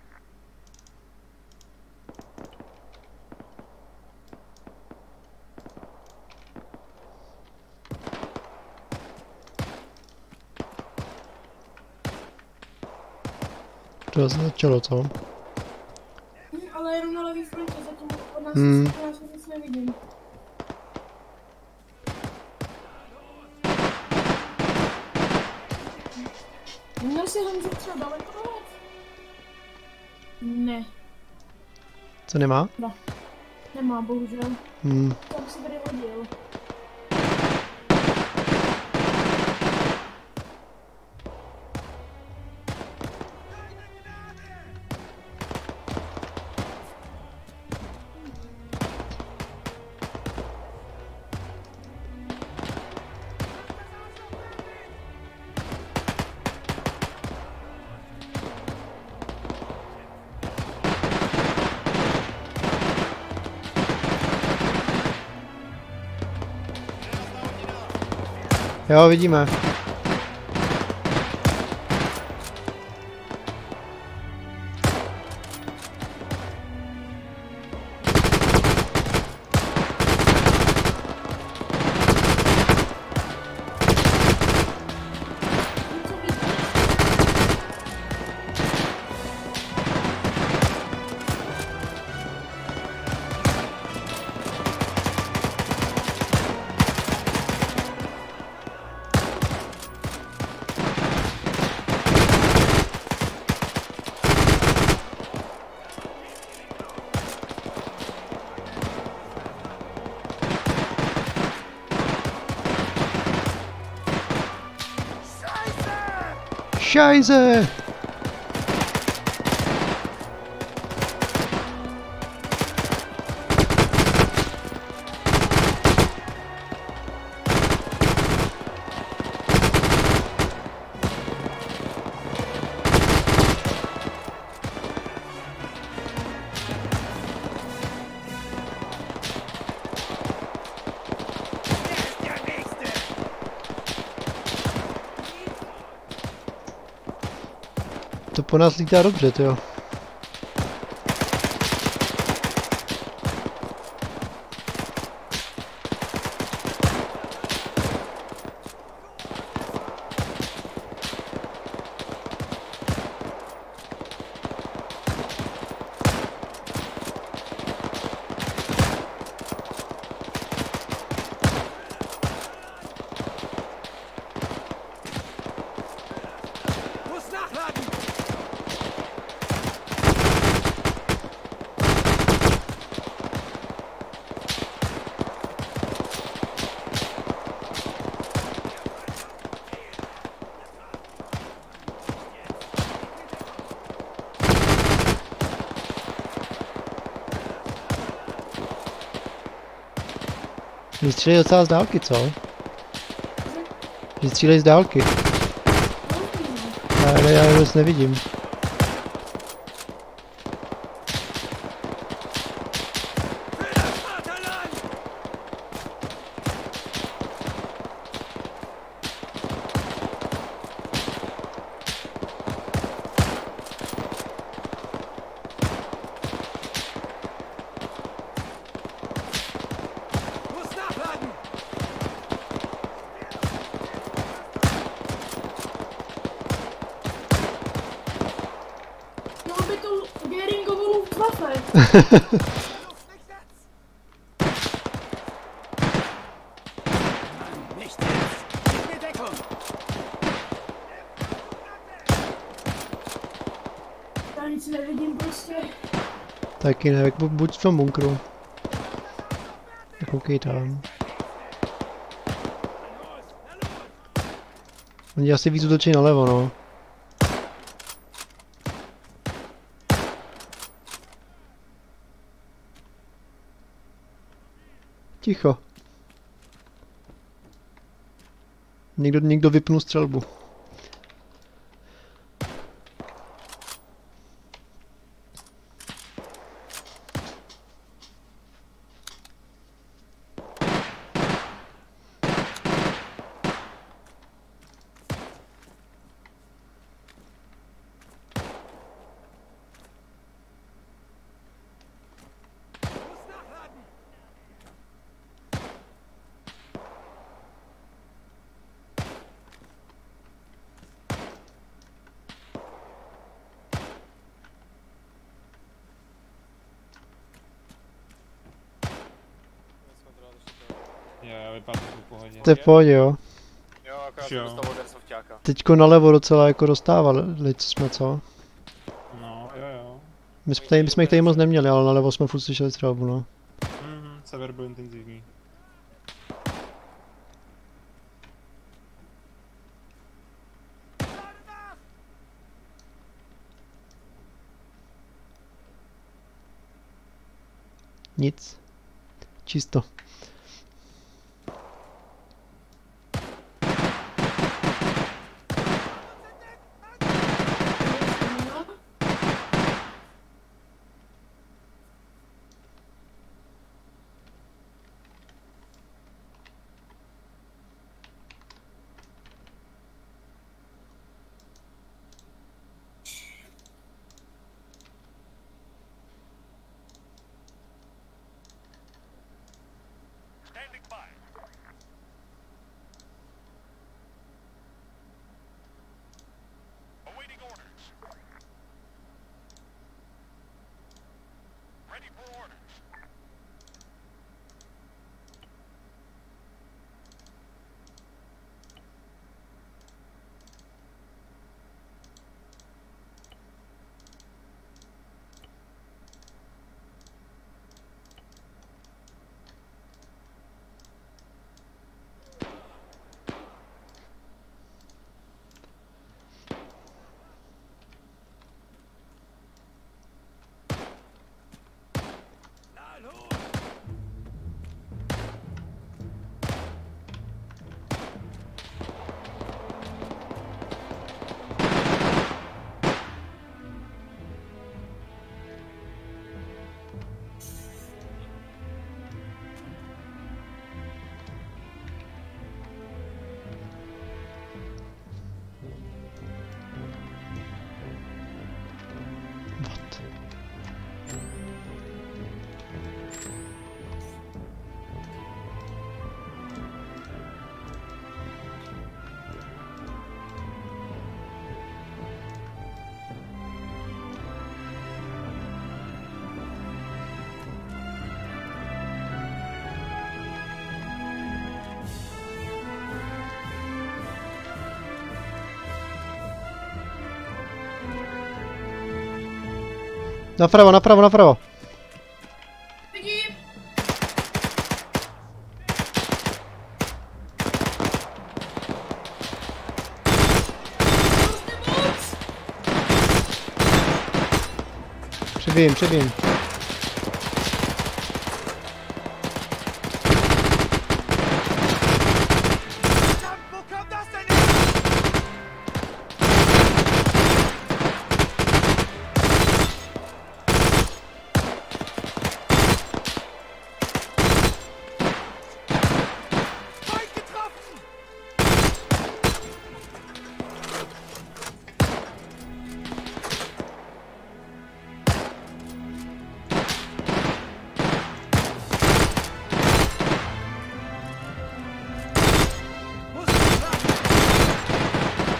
To se začalo, co? Hm, ale jenom na levý frontě, zatím od nás Hmm. se nic nevidím. Měl si Honzo třeba daleko dolet? Ne, Co nemá? nemá bohužel. Hmm. Tam si tady hodil. Jo, vidíme. Scheiße! To po nás lítá dobře, jo. Muss nachladen! Vystřílej docela z dálky, co? Vystřílej z dálky. Já, já je dost nevidím. Muss nachladen! No by tu Geringovou Waffe. Nicht jetzt! Gib mir Deckung! Já nic nevidím prostě. Taky ne, bu- buď v tom bunkru. Koukej tam. Oni asi víc útočí nalevo, no. Ticho. Někdo, někdo vypnul střelbu. Jo, vypadá to v pohodě. To je v pohodě, jo. Jo, akorát Jo. jsem dostal od airsoftáka. Teďko nalevo docela jako dostávali jsme, co? No, jo, jo. My jsme tady, my jsme jich tady moc neměli, ale nalevo jsme furt slyšeli střelbu, no. Mhm, sever byl intenzivní. Nic. Čisto. Napravo, napravo, napravo. Vidím. Přebijím, přebijím. Wo kommt das denn her? Feind getroffen! Muss ich sagen.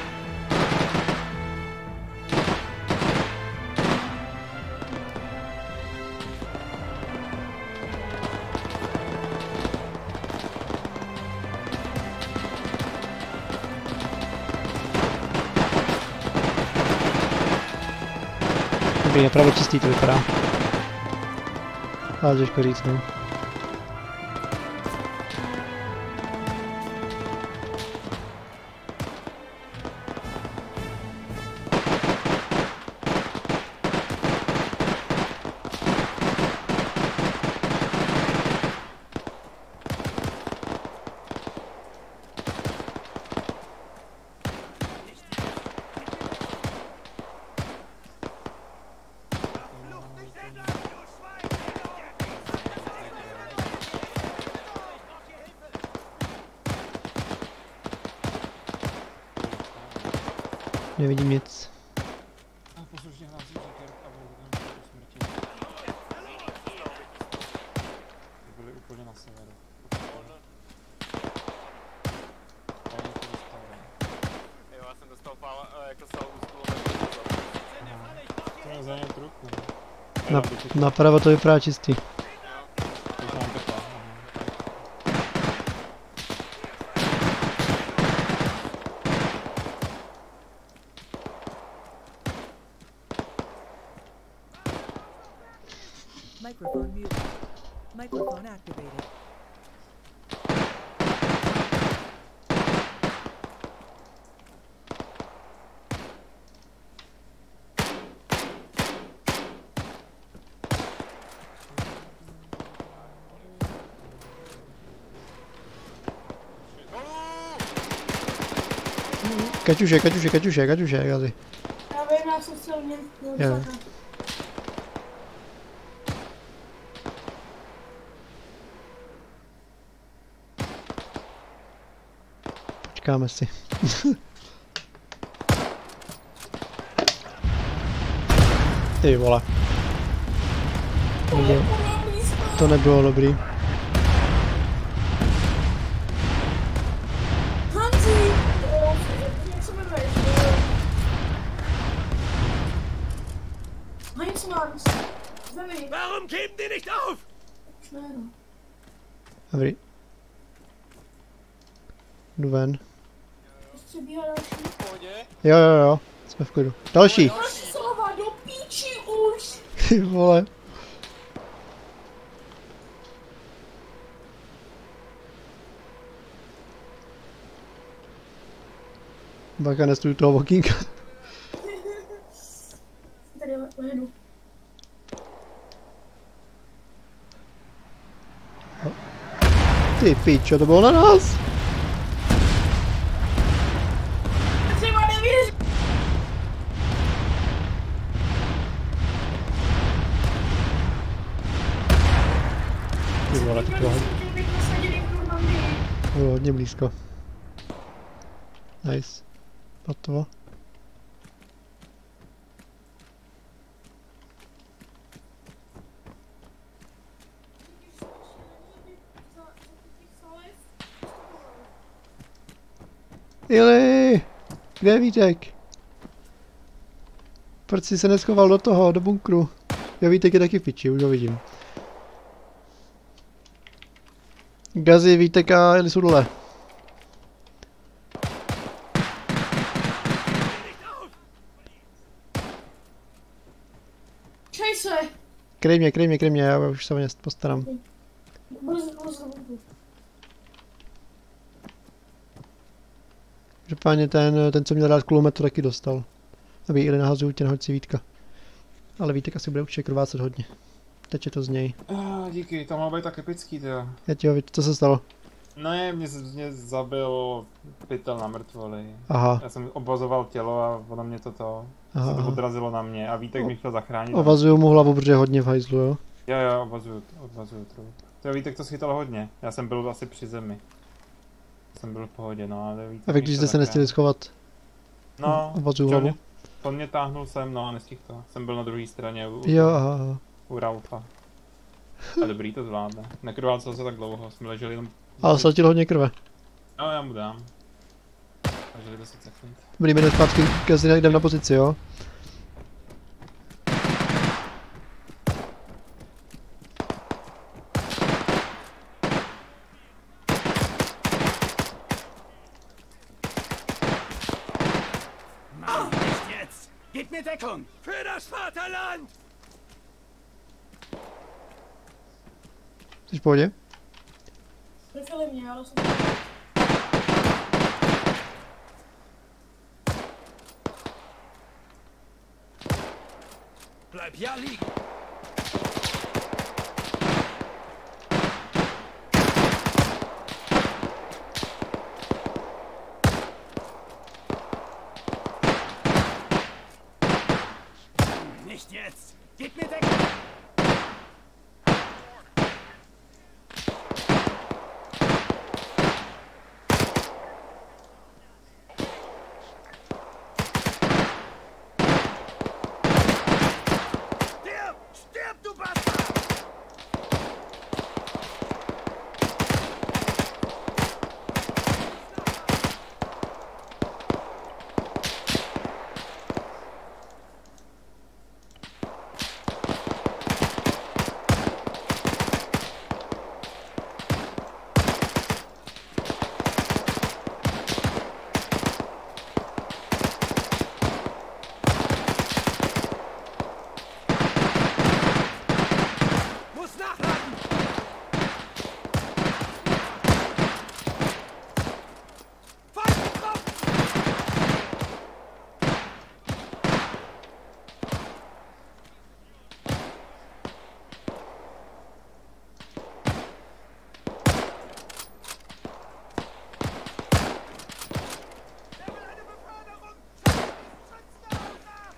Dobrý, napravo čistý to vypadá. Ale těžko říct, no. Nevidím nic. A poslušně hlásí, že Kirk a Wolfgang po smrti. Ty byli úplně na severu. Pále to dostal ven. Jo, já jsem dostal pále, jako salvu z kulometu. To je za ně truku. Na, napravo to vypadá čistý. To je tam tepla. Microphone muted. Microphone activated. Kaťuše, kaťuše, kaťuše, kaťuše, gazy. Já vím, já jsem se o něm Jo. Počkáme si. Ty vole. To nebylo, to nebylo dobrý. Hanzi! Jak se jmenuješ? Heinz Marks. Zemi. Warum geben die nicht auf? Už nejedu. Dobrý. Jdu ven. Ještě bíhá další. V pohodě? Jo, jo, jo. Jsme v klidu. Další. Slova do píči už! Ty vole. Baka nestuju toho okýnka. Tady ledu. Ty pičo, to bylo na nás. Třeba nevíš! Ty vole, to bylo, to bylo hodně blízko. Nice. Hotovo. Ili! Kde je Vítek? Proč jsi se neschoval do toho, do bunkru? Jo, Vítek je taky v piči, už ho vidím. Gazy, Vítek a Eli jsou dole. Čej se! Kryj mě, kryj mě, kryj mě, já už se o ně postarám. Brzo, brzo, brzo. Každopádně ten, ten, co měl dát kulomet, to taky dostal. Aby jeli nahazují tě, nahoď si Vítka. Ale Vítek asi bude určitě krvácet hodně. Teče to z něj. Ah, díky, to mohlo být tak epický, tyjo. Já ti ho vidím, co se stalo? Ne, mě, mě zabil pytel na mrtvoli. Aha. Já jsem obazoval tělo a ono mě to to, Aha, se to aha. odrazilo na mě a Vítek mi chtěl zachránit. Ovazuju mu hlavu, protože je hodně v hajzlu, jo? Jo, jo, obazuju, obazuju trup. To Vítek to schytal hodně, já jsem byl asi při zemi. Jsem byl v pohodě, no ale Vítek A vy mi když chtěl jste se nestihli zachránit. schovat? No, Ovazuju čo hlavu. mě, on mě táhnul sem, no a nestihl to. Jsem byl na druhé straně u, Jo, aha, aha. u Raufa. A dobrý to zvládne. Nekrvácel se tak dlouho, jsme leželi jenom... Ale ztratil hodně krve. No, já mu dám. Leželi deset sekund. Dobrý, jdeme zpátky, každý jdem na pozici, jo? Mann, nicht jetzt! Gib mir Deckung! Für das Vaterland! Jsi v pohodě? Trefili mě, ale jsem... Bleib ja liegen! Nicht jetzt! Gib mir Deckung! Stirb! Stirb, du Bastard! Muss nachladen! Feind getroffen! Er will eine Beförderung! Schützenauge!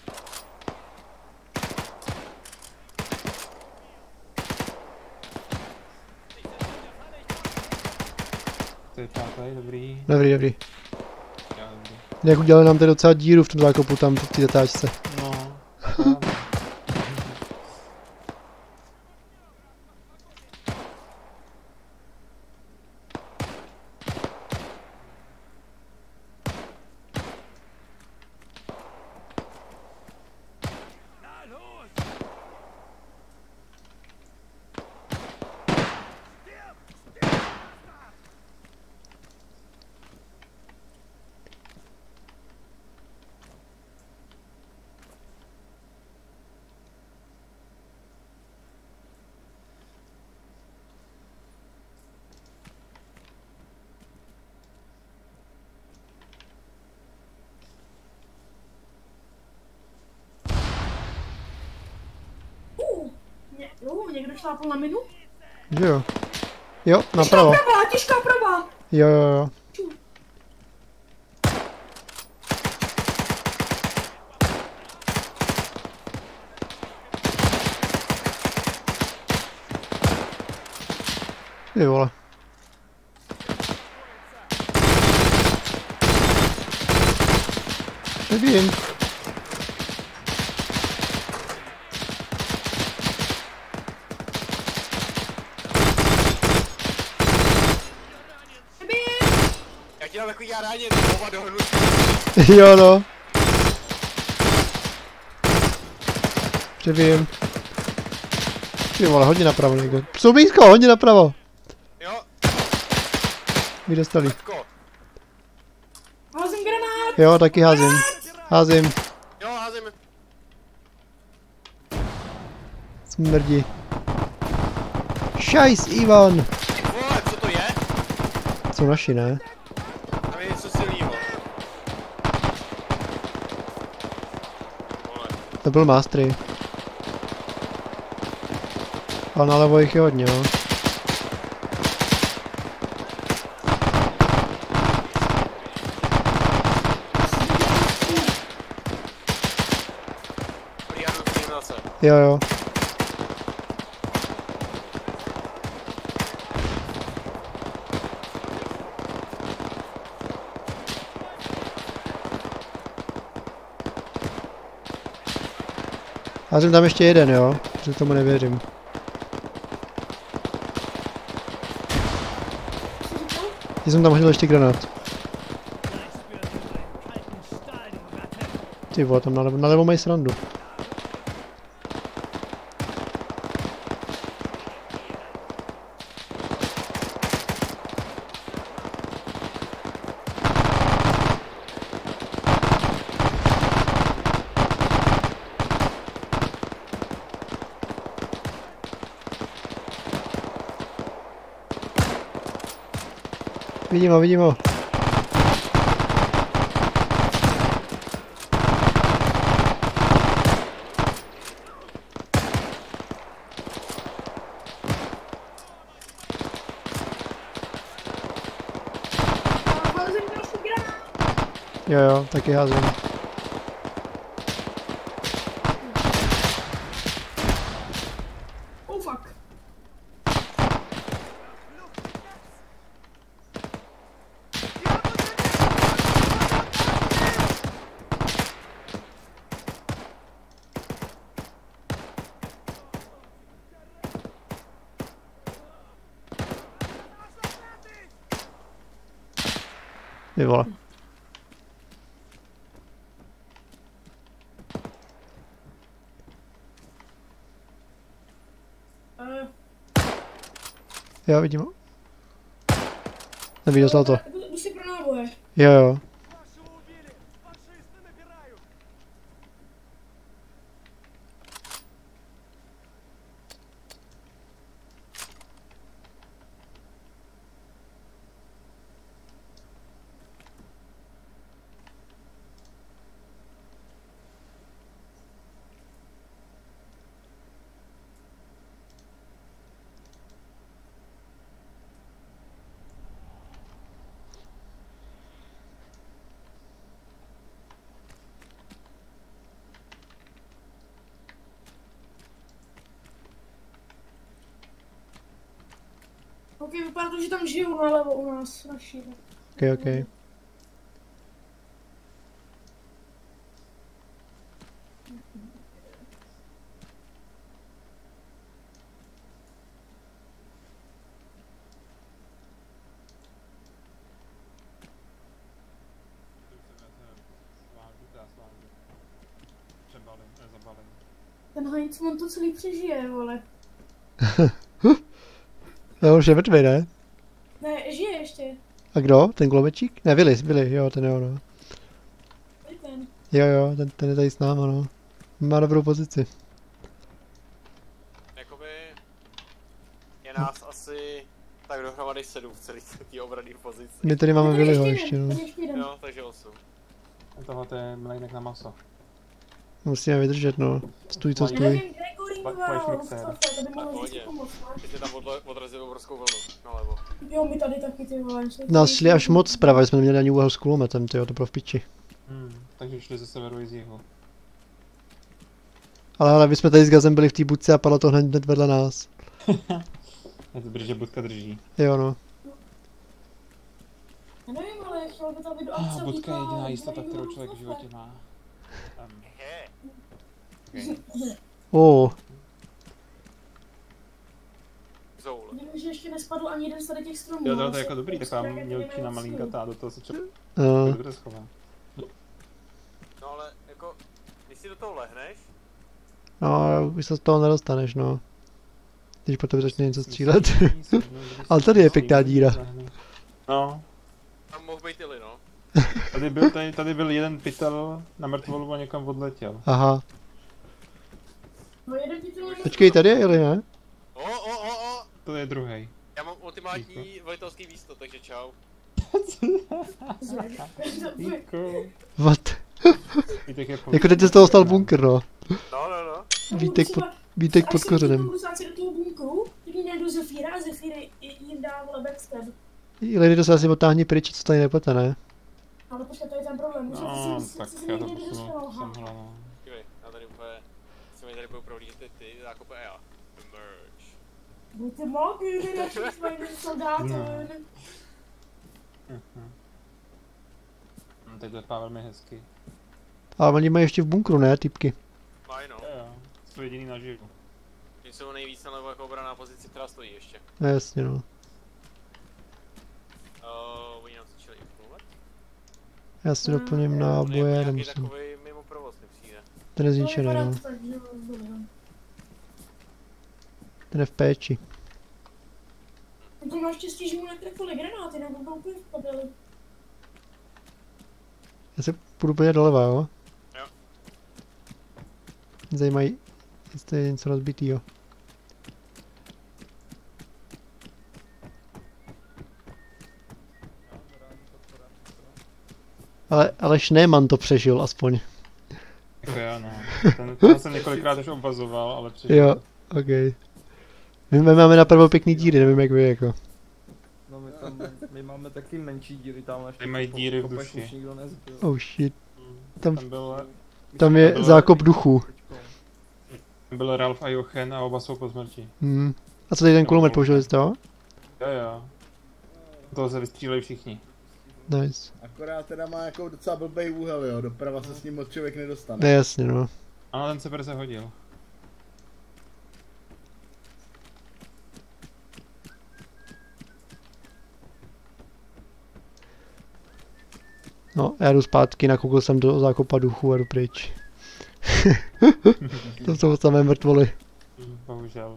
To je přátelé, dobrý. Dobrý, dobrý. Já, dobrý. Jak udělali nám tady docela díru v tom zákopu tam v té zatáčce. No, správně. Na los! Stirb! Stirb, Bastard! Uh, ně, jo, někdo šlápl na minu? Že jo? Jo, Těžká napravo. pravá, těžká pravá! Jo, jo, jo. Ty vole. Nevím. Já ti dám takový járáně, oba dohrnu. Jo no. Převím. Ty vole, hodně napravo někdo. Jsou blízko, hodně napravo. Jo, Vy dostali. letko. Házím granát! Jo, taky házím. Házím. Jo, házím. Smrdí. Šajs, Ivan! Vole, co to je? Jsou naši, ne? Tam je něco silného. Vole. To byl Mastery. Ale nalevo jich je hodně, no. Jo, jo. Já jsem tam ještě jeden, jo, že tomu nevěřím. Já jsem tam hodil ještě granát. Ty vole, tam nalevo, nalevo mají srandu. Vidím ho, vidím ho. Jo, jo, taky házím. Oh fuck. Ty vole. Uh, Jo, vidím ho. Neviděl jsem to. Jdu, jdu si pro náboje. Jo, jo. Ok, vypadá to, že tam žijou nalevo u nás, naši. Ok, ok. Ten Heinzman to celý přežije, vole. No, už je mrtvý, ne? Ne, žije ještě. A kdo? Ten globečík? Ne, Willis, Willy, jo, ten jo, no. Je ten. Jo, jo, ten, ten je tady s náma, no. Má dobrou pozici. Jakoby je nás asi tak dohromady sedm v celé té obranné pozici. My tady máme Tady Willyho ještě ještě, jeden, no. tady ještě jeden. Jo, takže osm. Tohle je mlejnek na maso. Musíme vydržet, no. Stůj, co Já stůj. nevím, Gregory Pojď, Novel, pojď mixér. Luftwaffe, to by mohlo Pohodě. vždycky pomoct, ne? Ty jsi tam odle- odrazil obrovskou vlnu nalevo. Jo, my tady taky, ty vole. Nás šli až moc zprava, že jsme neměli ani úhel s kulometem, tyjo, to bylo v piči. Hmm, takže šli ze severu i z jihu. Ale ale my jsme tady s Gazem byli v té budce a padlo to hned, hned vedle nás. Je to dobrý, že budka drží. Jo, no. Já nevím, ale chtěl by tam být do Ah, akce. budka je jediná týká jistota, Gregory kterou člověk v Luftwaffe. životě má. Um, He. okay. Oh, Zoul. Nevím, že ještě nespadl ani jeden z tady těch stromů. Jo, ale to je jako se- dobrý, taková prostě mělčina nevím, malinkatá, do toho se čep... uh, Dobře schová. No ale jako, když si do toho lehneš, no, už se z toho nedostaneš, no. Když po tebe začne něco střílet. Ale tady je pěkná díra. No, tam mohl být Illy, no. tady byl, tady, tady byl jeden pytel na mrtvolu a někam odletěl. Aha, No jeden pytel Počkej, tady je Ili, ne? O, o, o, o! To je druhý. Já mám ultimátní velitelský místo, takže čau. Díko. What? Vítek je Jako teď se z toho stal bunkr, no. No, no, no. Vítek pod, Vítek pod kořenem. Až se do toho bunkru, tak jim najdu Zephyra a Zephyr jim dá vole backstab. Ili, to se asi otáhni pryč, co tady neplete, ne? Ale počkej, to je ten problém. Můžu No, si tak si já někdy to posunu nedostal, aha. semhle, no. Dívej, já tady úplně... Si mi tady budou prohlížet ty, ty zákopy a já. Merge. Buďte moky, naši jsme soldáten. Mhm. No, teď to vypadá velmi hezky. Ale oni mají ještě v bunkru, ne, typky? Mají no. Jo, jo. Jsou jediný naživu. Ty jsou nejvíc na jako obraná pozici, která stojí ještě. No, jasně, no. Uh, oni nám začali inflovat. Já si doplním náboje, Nějaký nemusím. takový mimo provoz mi přijde. Ten je zničený, no. Ten je v péči. To máš štěstí, že mu netrefili granáty, nebo byl úplně v podeli. Já se půjdu úplně doleva, jo? Jo. Zajímají, jestli je něco rozbitýho. Ale, ale Schneemann to přežil aspoň. Jako jo, no. Ten, ten jsem několikrát už obazoval, ale přežil. Jo, ok. My, my máme napravo pěkný díry, nevím jak vy jako. No my tam, my máme taky menší díry, tam ještě Ty mají díry v kopeš, duši. už nikdo nezbyl. Oh shit. Tam, Tam byl, tam je byl- zákop duchů. tam byl Ralf a Jochen a oba jsou po smrti. Hmm. A co tady ten kulomet použili z toho? Jo, jo. Toho se vystříleli všichni. Nice. Akorát teda má jako docela blbej úhel, jo, doprava se s ním moc člověk nedostane. Ne, jasně, no. Ano, ten se brze hodil. No, já jdu zpátky, nakoukl jsem do zákopa duchů a jdu pryč. To jsou samé mrtvoly. Hm, Bohužel.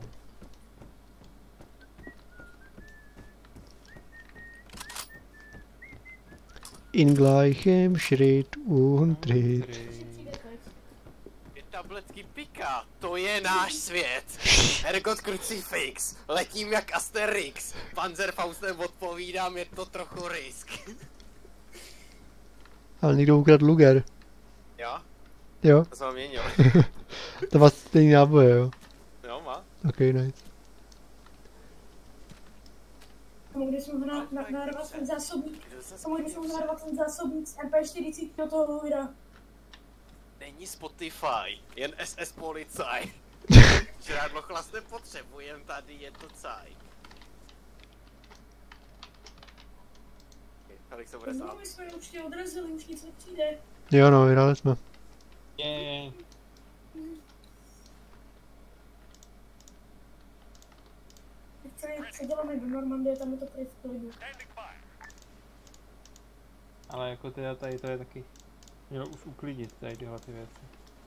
In gleichem Schritt und Tritt. Ty tabletky pika, to je náš svět. Ergot Crucifix, letím jak Asterix. Panzerfaustem odpovídám, je to trochu risk. Ale někdo ukradl Luger. Jo? Jo, To jsem ho měnil. to má stejný náboje, jo. Jo, má. Ok, nice. Tomu, když jsme na, na, narvat ten zásobník, tomu, když jsme narvat ten zásobník z M P čtyřicet do toho Luira. Není Spotify, jen S S policaj. Žrádlo chlas nepotřebujem, tady je to caj. Tady se bude sám. No, my jsme už tě odrazili, už nic nepřijde. Jo no, vyhráli jsme. Je. Co, co děláme do Normandie, tam je to prý v klidu. Ale jako teda tady to je taky mělo už uklidit tady tyhle ty věci.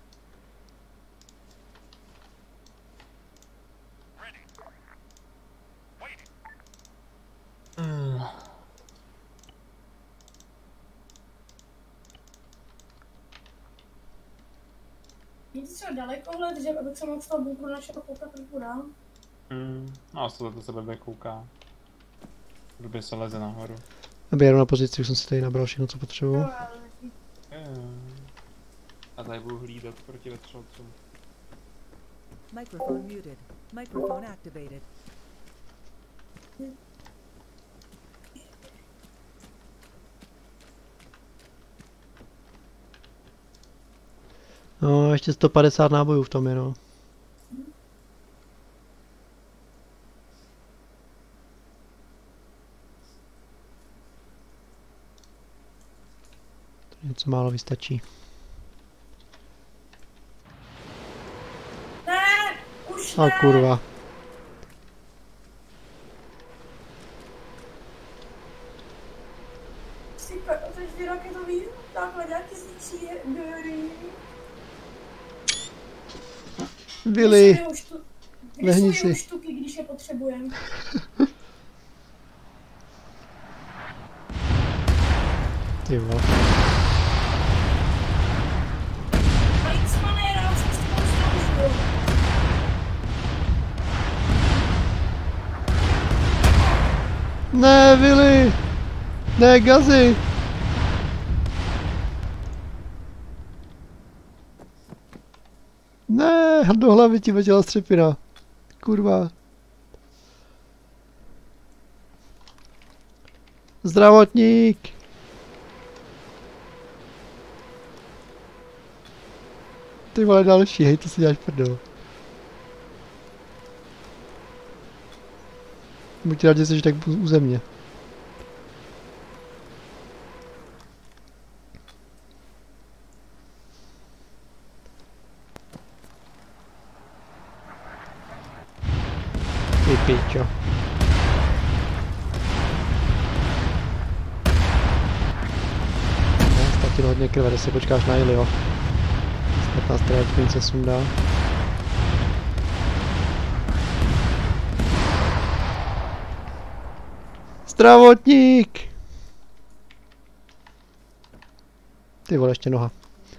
Mm. Je to třeba dalekohled, že abych se mohl z toho bunkru našeho koukat trochu dál? Mm. No a to se blbě kouká. Blbě se leze nahoru. Aby jedu na pozici, už jsem si tady nabral všechno, co potřebuji. No, ale taky. A tady budu hlídat proti vetřelcům. Microphone muted. Microphone activated. No, ještě sto padesát nábojů v tom je, no. To něco málo vystačí. Ne, už A ne. kurva. Sype, otevř dvě raketový, takhle nějaký zničí dveří. Billy, Kde jsou jeho štu- kde lehni jsou jeho si. štuky, když je potřebujeme? Ty vole. Alex Manera, jsem s tebou snažil. Ne, Willy! Ne, gazy! Ne, do hlavy ti letěla střepina. Kurva. Zdravotník! Ty vole další, hej, to si děláš prdel. Buď rád, že jsi tak u země. Ty pičo. Ztratil hodně krve, když si počkáš na Ilio. Snad nás teda se sundá. Zdravotník! Ty vole, ještě noha.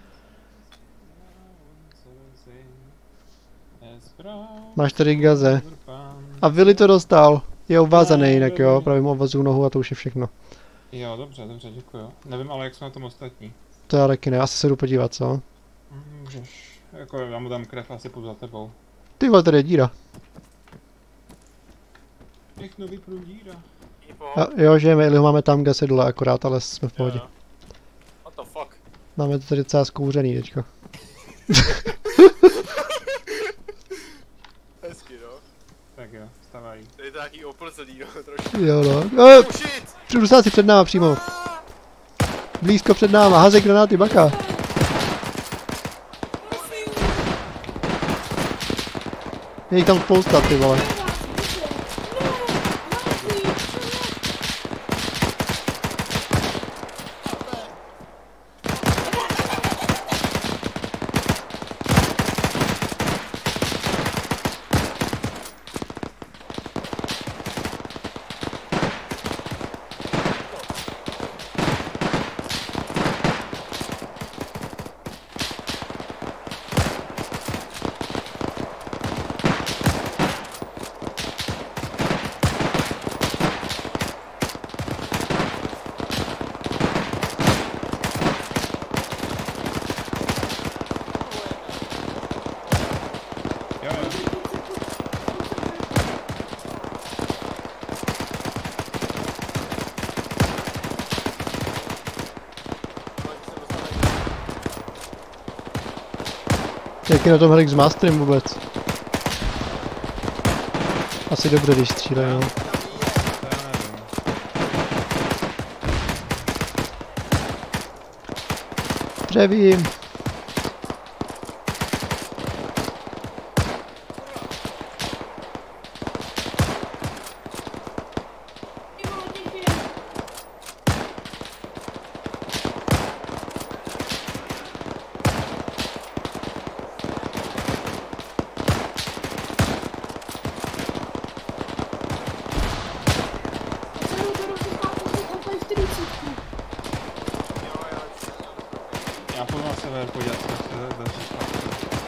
Máš tady gaze. A Willy to dostal. Je uvázaný jinak, jo, právě mu ovazuju nohu a to už je všechno. Jo, dobře, dobře, děkuju. Nevím ale jak jsme na tom ostatní. To já taky ne, asi se jdu podívat, co? Můžeš, jako já mu dám krev a asi půjdu za tebou. Ty vole, tady je díra. Všechno vypnu díra. A, jo, žijeme, ili ho máme tam gase dole akorát, ale jsme v pohodě. What the fuck? Máme to tady docela zkouřený teďko. Hezky, no. Tak jo, vstávají. To je to nějaký oplzený, no, trošku. Jo no. Oh, shit! Přidůstá si před náma přímo. Blízko před náma, házej granáty, baka. Je jich tam spousta, ty vole. Jak je na tom Helix s Masterem vůbec? Asi dobře, když střílejí, no. Dřevím. Já půjdu na sever podívat se, co se další špatky.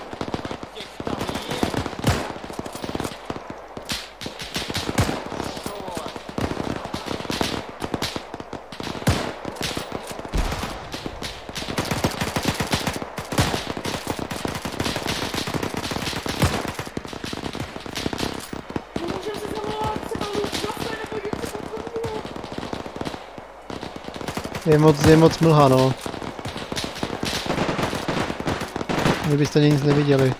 Je moc, je moc mlha, no. Vy byste nic neviděli.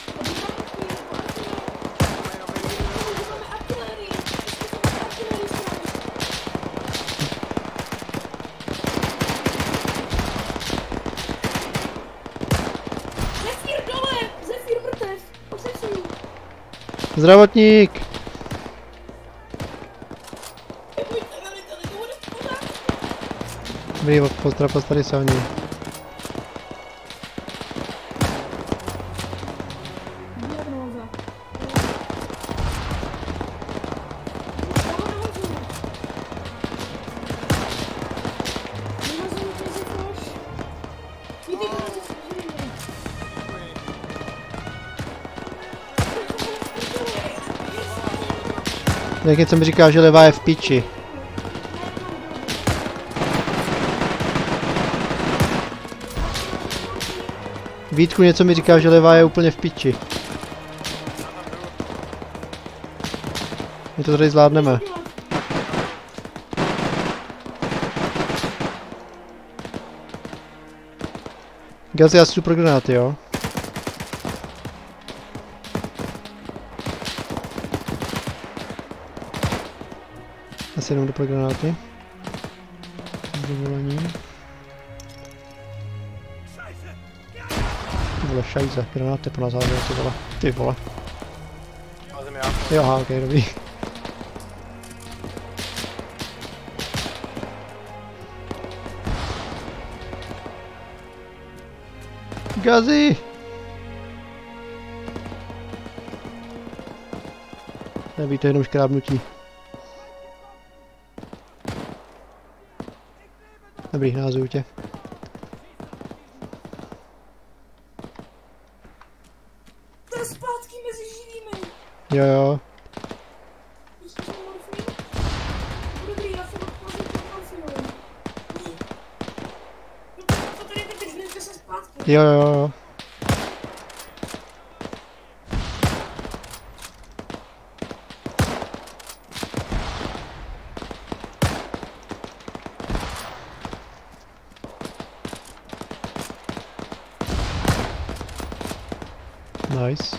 Zdravotník! Vy, pozdrav, postali se o ní. Jak něco mi říká, že levá je v piči. Vítku, něco mi říká, že levá je úplně v piči. My to tady zvládneme. Gazi, já si jdu pro granáty, jo? Asi jenom jdu pro granáty. Dovolení. Ty vole, šajze, granáty po nás hází, ty vole. Ty vole. Jo, aha, okej, okay, dobrý. Gazi! Neví, to je jenom škrábnutí. Dobrý, názuju tě. To je zpátky mezi živými. Jo, jo. Dobrý, já jsem odpozit to morfinu. To tady vydrž, nežte se zpátky. Jo, jo, jo. Nice.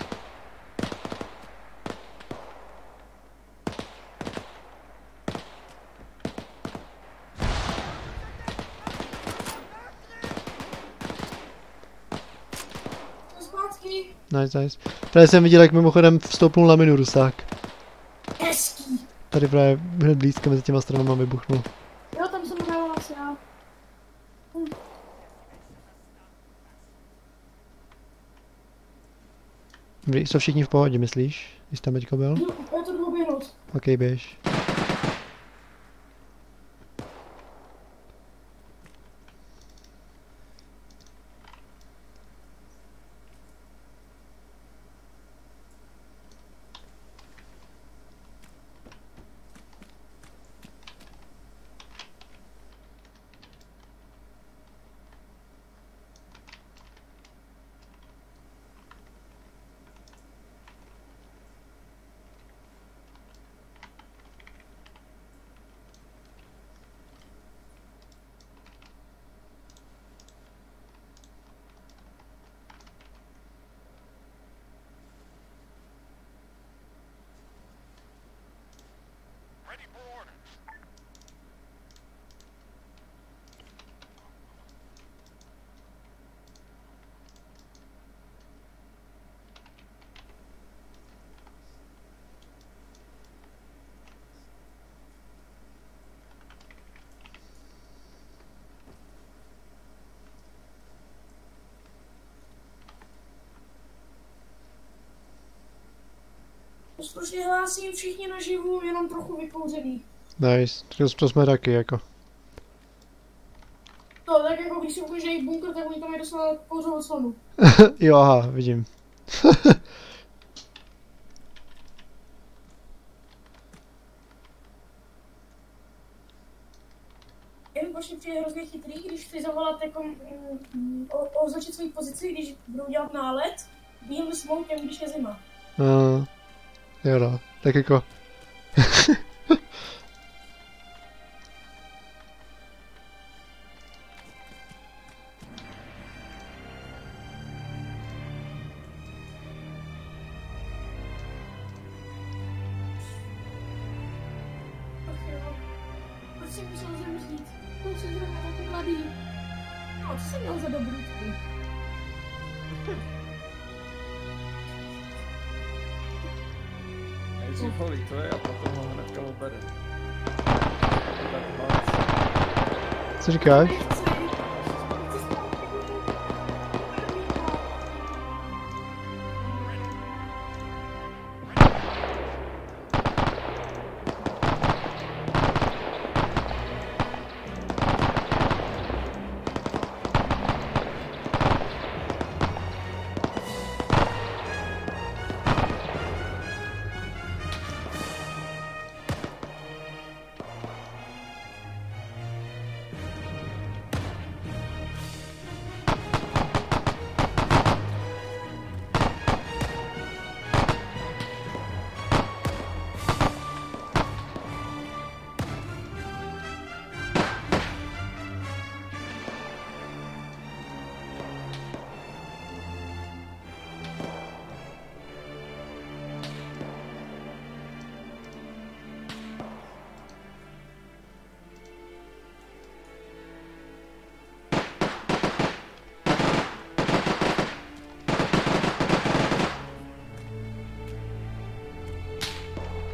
Zpátky. Nice, nice. Tady jsem viděl, jak mimochodem vstoupnul na minu Rusák. Hezký. Tady právě hned blízko mezi těma stranama vybuchnul. Jo, tam jsem hrála asi já. Hm. Dobrý, jsou všichni v pohodě, myslíš? Jsi tam teďko byl? Jdu, já to jdu oběhnout. Ok, běž. Prostě hlásím všichni naživu, jenom trochu vykouřený. Nice, to, to jsme taky jako. To tak jako když si ukážejí bunkr, tak oni tam je dostala kouřovou od slonu. Jo, aha, vidím. Jen počně přijde hrozně chytrý, když chci zavolat jako mm, o, označit svoji pozici, když budou dělat nálet, bílým smokem, když je zima. Uh, jo no, tak jako. Ach jo, proč si musel zemřít? Kluci zrovna taky mladý. No, co jsem měl za dobrutky? Nejdřív ho lituje a potom ho hnedka obere. Co říkáš?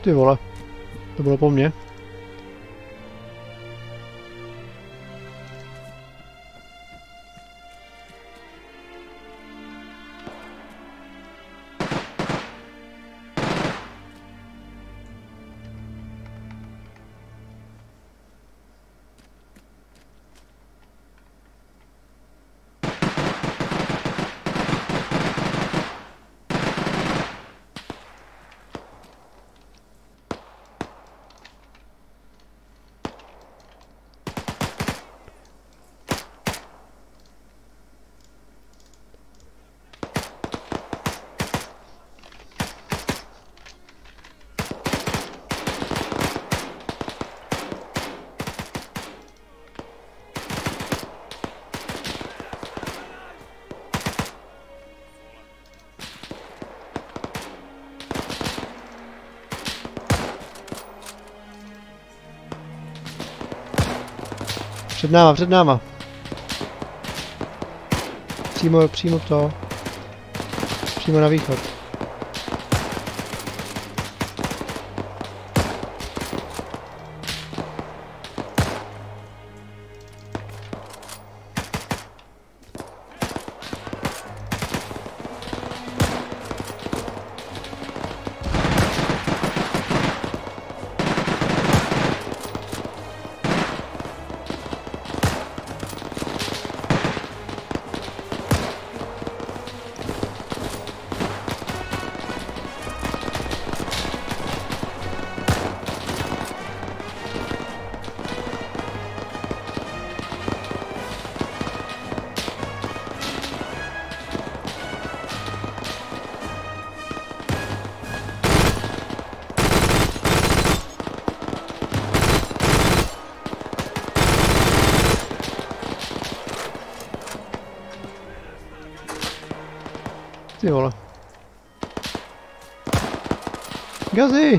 Ty vole. To bylo po mně. Před náma, před náma. Přímo, přímo to. Přímo na východ. Ty vole. Gazy!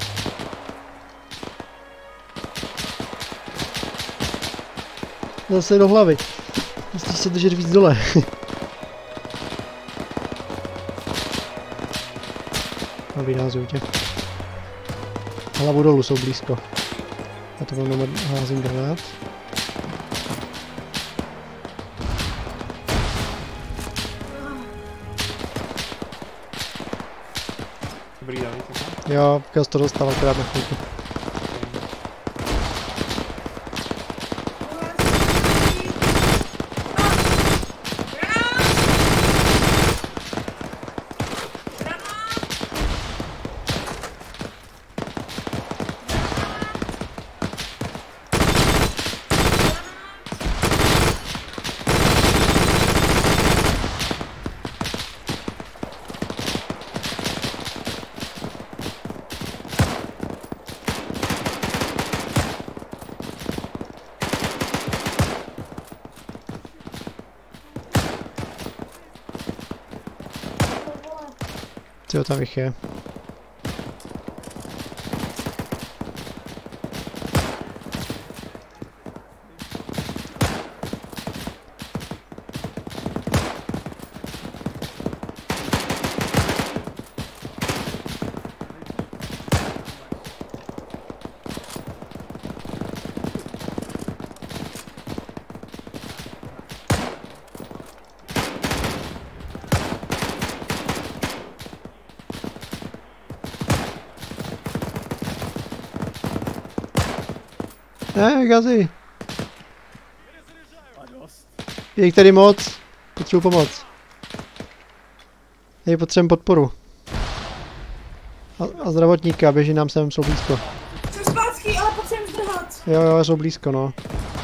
Zase do hlavy. Musíš se držet víc dole. A vyházuju tě. Hlavu dolů jsou blízko. A to vám házím granát. Dobrý, David, tak? Jo, Gas to dostal akorát na chvilku. Co tam jich je? Ne, Gazy! Je jich tady moc. Potřebuji pomoc. Je potřebujeme podporu. A, a zdravotníka, běží nám sem, jsou blízko. Jsem zpátky, ale potřebujeme zdrhat. Jo, jo, jsou blízko, no.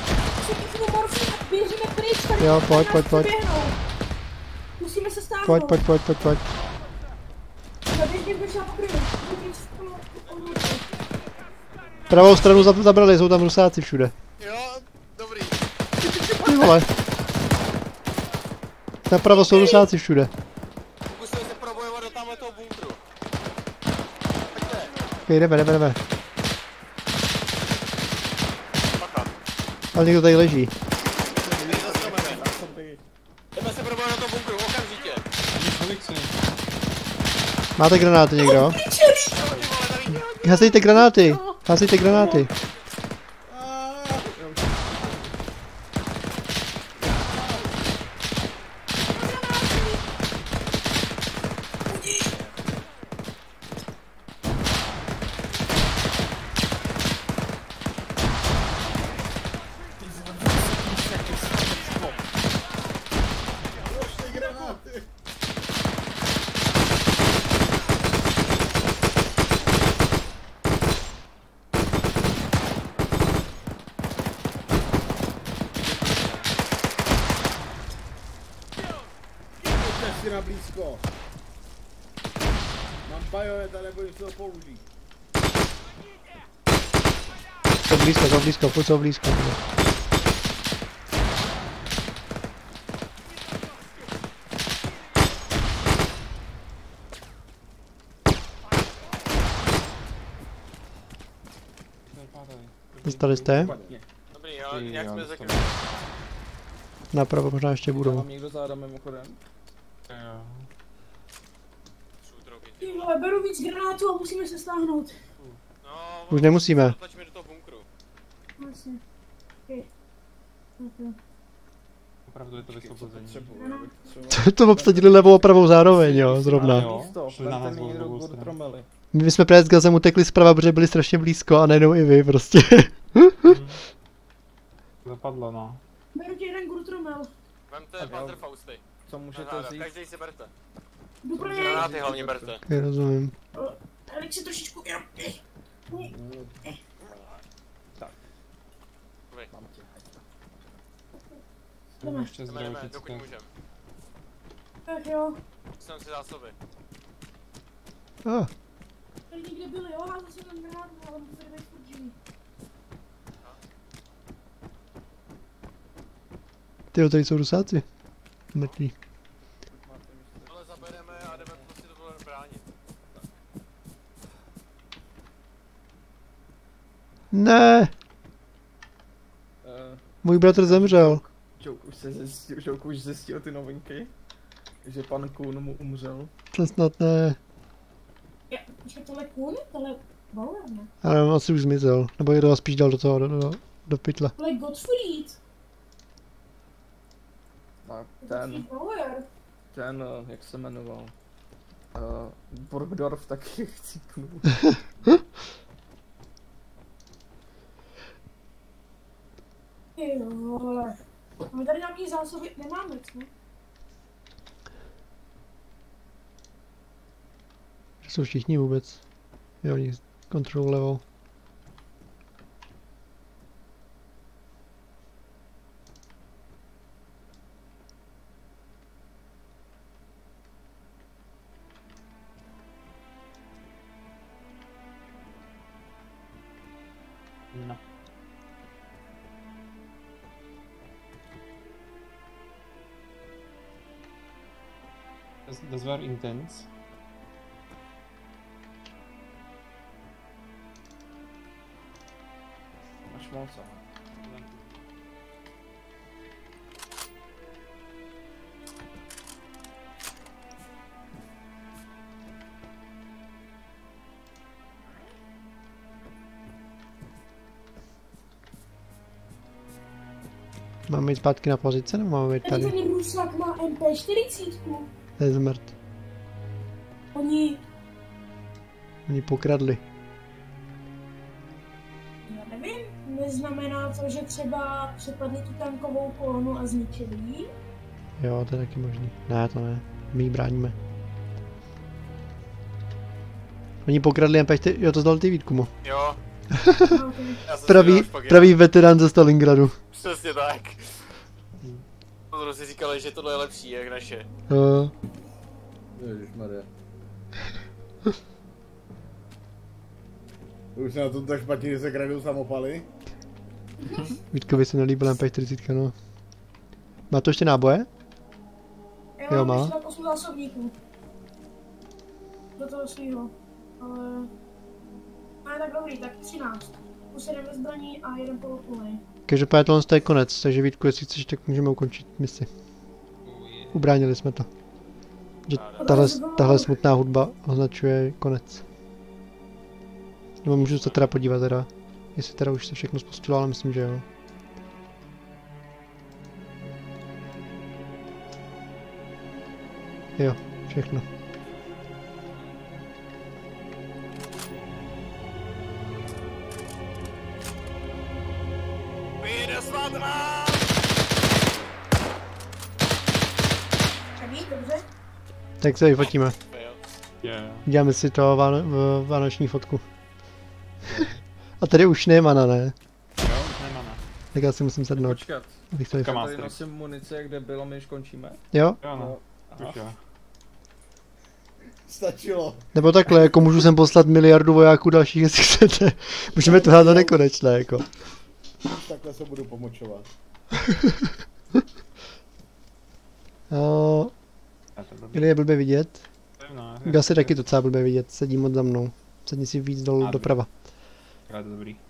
Běžíme pryč, tady Jo, pojď, pojď, pojď. Musíme se stáhnout. Pojď, pojď, pojď, pojď, pojď. Běž, běž, běž, já pokryju. Pravou stranu zabrali, jsou tam rusáci všude. Jo, dobrý. Ty vole. Napravo jsou rusáci všude. Musíme se probojovat do tamhle toho bunkru. Pojďte. Ok, jdeme, jdeme, jdeme. Bacha. Ale někdo tady leží. Jdeme se probojovat do toho bunkru, okamžitě. Ani kolik si. Máte granáty někdo? Hasejte granáty! Hasejte granáty! Na blízko. Mám bajonet a nebojím se ho použít. Jsou blízko, jsou blízko, furt jsou blízko. Dostali jste? Dobrý, ale nějak jsme zakryli. Napravo možná ještě budou. Mám někdo zádám mimochodem? Jo. Ty vole, beru víc granátů a musíme se stáhnout. No, Už nemusíme. Tlačíme do toho bunkru. Vlastně. Okay. Okay. Opravdu je to vysvobození. To obsadili levou a pravou zároveň, jo, zrovna. Jo, šli na nás druhou stranu. My jsme právě s Gazem utekli zprava, protože byli strašně blízko a najednou i vy prostě. Zapadlo, no. Beru ti jeden Gurtromel. Vemte Panzerfausty. Co můžete vzít? Každý si berte. Dobré. Granáty hlavně berte. Já rozumím. Elik si trošičku... Tak. Dobrý. Mám tě. Jdeme ještě Jdeme, jdeme, dokud zdravotnické. můžem. Tak jo. Jsem si zásoby. Ah, Tady někde byli, jo? Já zase ten granát, ale musím tady být furt živý. tyjo, tady jsou rusáci. Mrtví. Ale zabereme a jdeme prostě to bylo bránit. Ne, Uh, můj bratr zemřel. Joke už se zjistil, Joke už zjistil ty novinky. Že pan Kuhn mu umřel. To snad ne. Je, počkej, tohle kůň? Tohle Bauer, ne? Ale on asi už zmizel. Nebo je to spíš dal do toho, do, do, do pytle. Tohle Gottfried. Tak ten, Gottfried Bauer. ten, uh, jak se jmenoval? Uh, Borgdorf taky chcípnul. Ty vole. A my tady nějaký zásoby nemáme, co? Že jsou všichni vůbec. Jo, oni kontrolují levou. No. Das, das war intens. Máš moc, ale. Máme jít zpátky na pozice, nebo máme jít Tady tady? ten Rusák má M P čtyřicet. To je zmrt. Oni... Oni pokradli. Já nevím, neznamená to, že třeba přepadli tu tankovou kolonu a zničili ji? Jo, to je taky možný. Ne, to ne. My ji bráníme. Oni pokradli M P čtyři, jo, to zdal ty Vítku mo. Jo. No, okay. Já jsem Pravý, si dělal pravý veterán ze Stalingradu. Přesně tak. To si říkali, že tohle je lepší, jak naše. Jo. Ježišmarja. Už se na tom tak špatně, že se kradou samopaly? Vítkovi se nelíbil M P čtyřicet, no. Má to ještě náboje? Já Jo, mám má. ještě tak osm zásobníků. Do toho svýho. Ale... No tak dobrý, tak třináct. Plus jeden ve zbraní a jeden poloplný. Každopádně tohle je konec, takže Vítku, jestli chceš, tak můžeme ukončit misi. Ubránili jsme to. Že tahle, tahle smutná hudba označuje konec. Nebo můžu se teda podívat teda, jestli teda už se všechno spustilo, ale myslím, že jo. Jo, všechno. Vyjde svadra! Čaní, dobře. Tak se vyfotíme. Yeah. Děláme si to váno, v, vánoční fotku. A tady už nemá, ne? Jo, už nemá. Tak já si musím sednout. Počkat, Abych to vyfotil. Kam? tady nosím munice, kde bylo, my už končíme. Jo? Jo, no. Už jo. Stačilo. Nebo takhle, jako můžu sem poslat miliardu vojáků dalších, jestli chcete. Můžeme to hrát do nekonečné, jako. Takhle se budu pomočovat. Jo, Je to dobrý. Ili je blbě vidět. No, Gas je taky docela blbě vidět, sedí moc za mnou. Sedni si víc dolů A, doprava. Je to dobrý.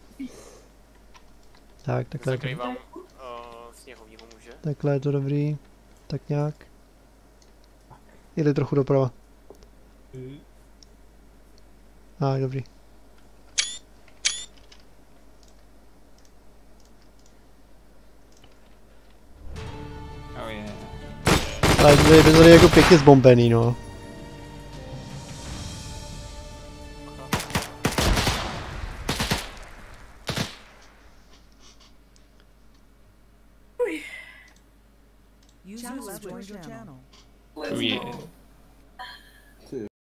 Tak, takhle, Zakrývám uh, sněhovýho muže. takhle je to dobrý. Tak nějak. Ili trochu doprava. A, ah, dobrý. Oh yeah. Ale to je tady jako pěkně zbombený, no. User left your channel. Oh yeah.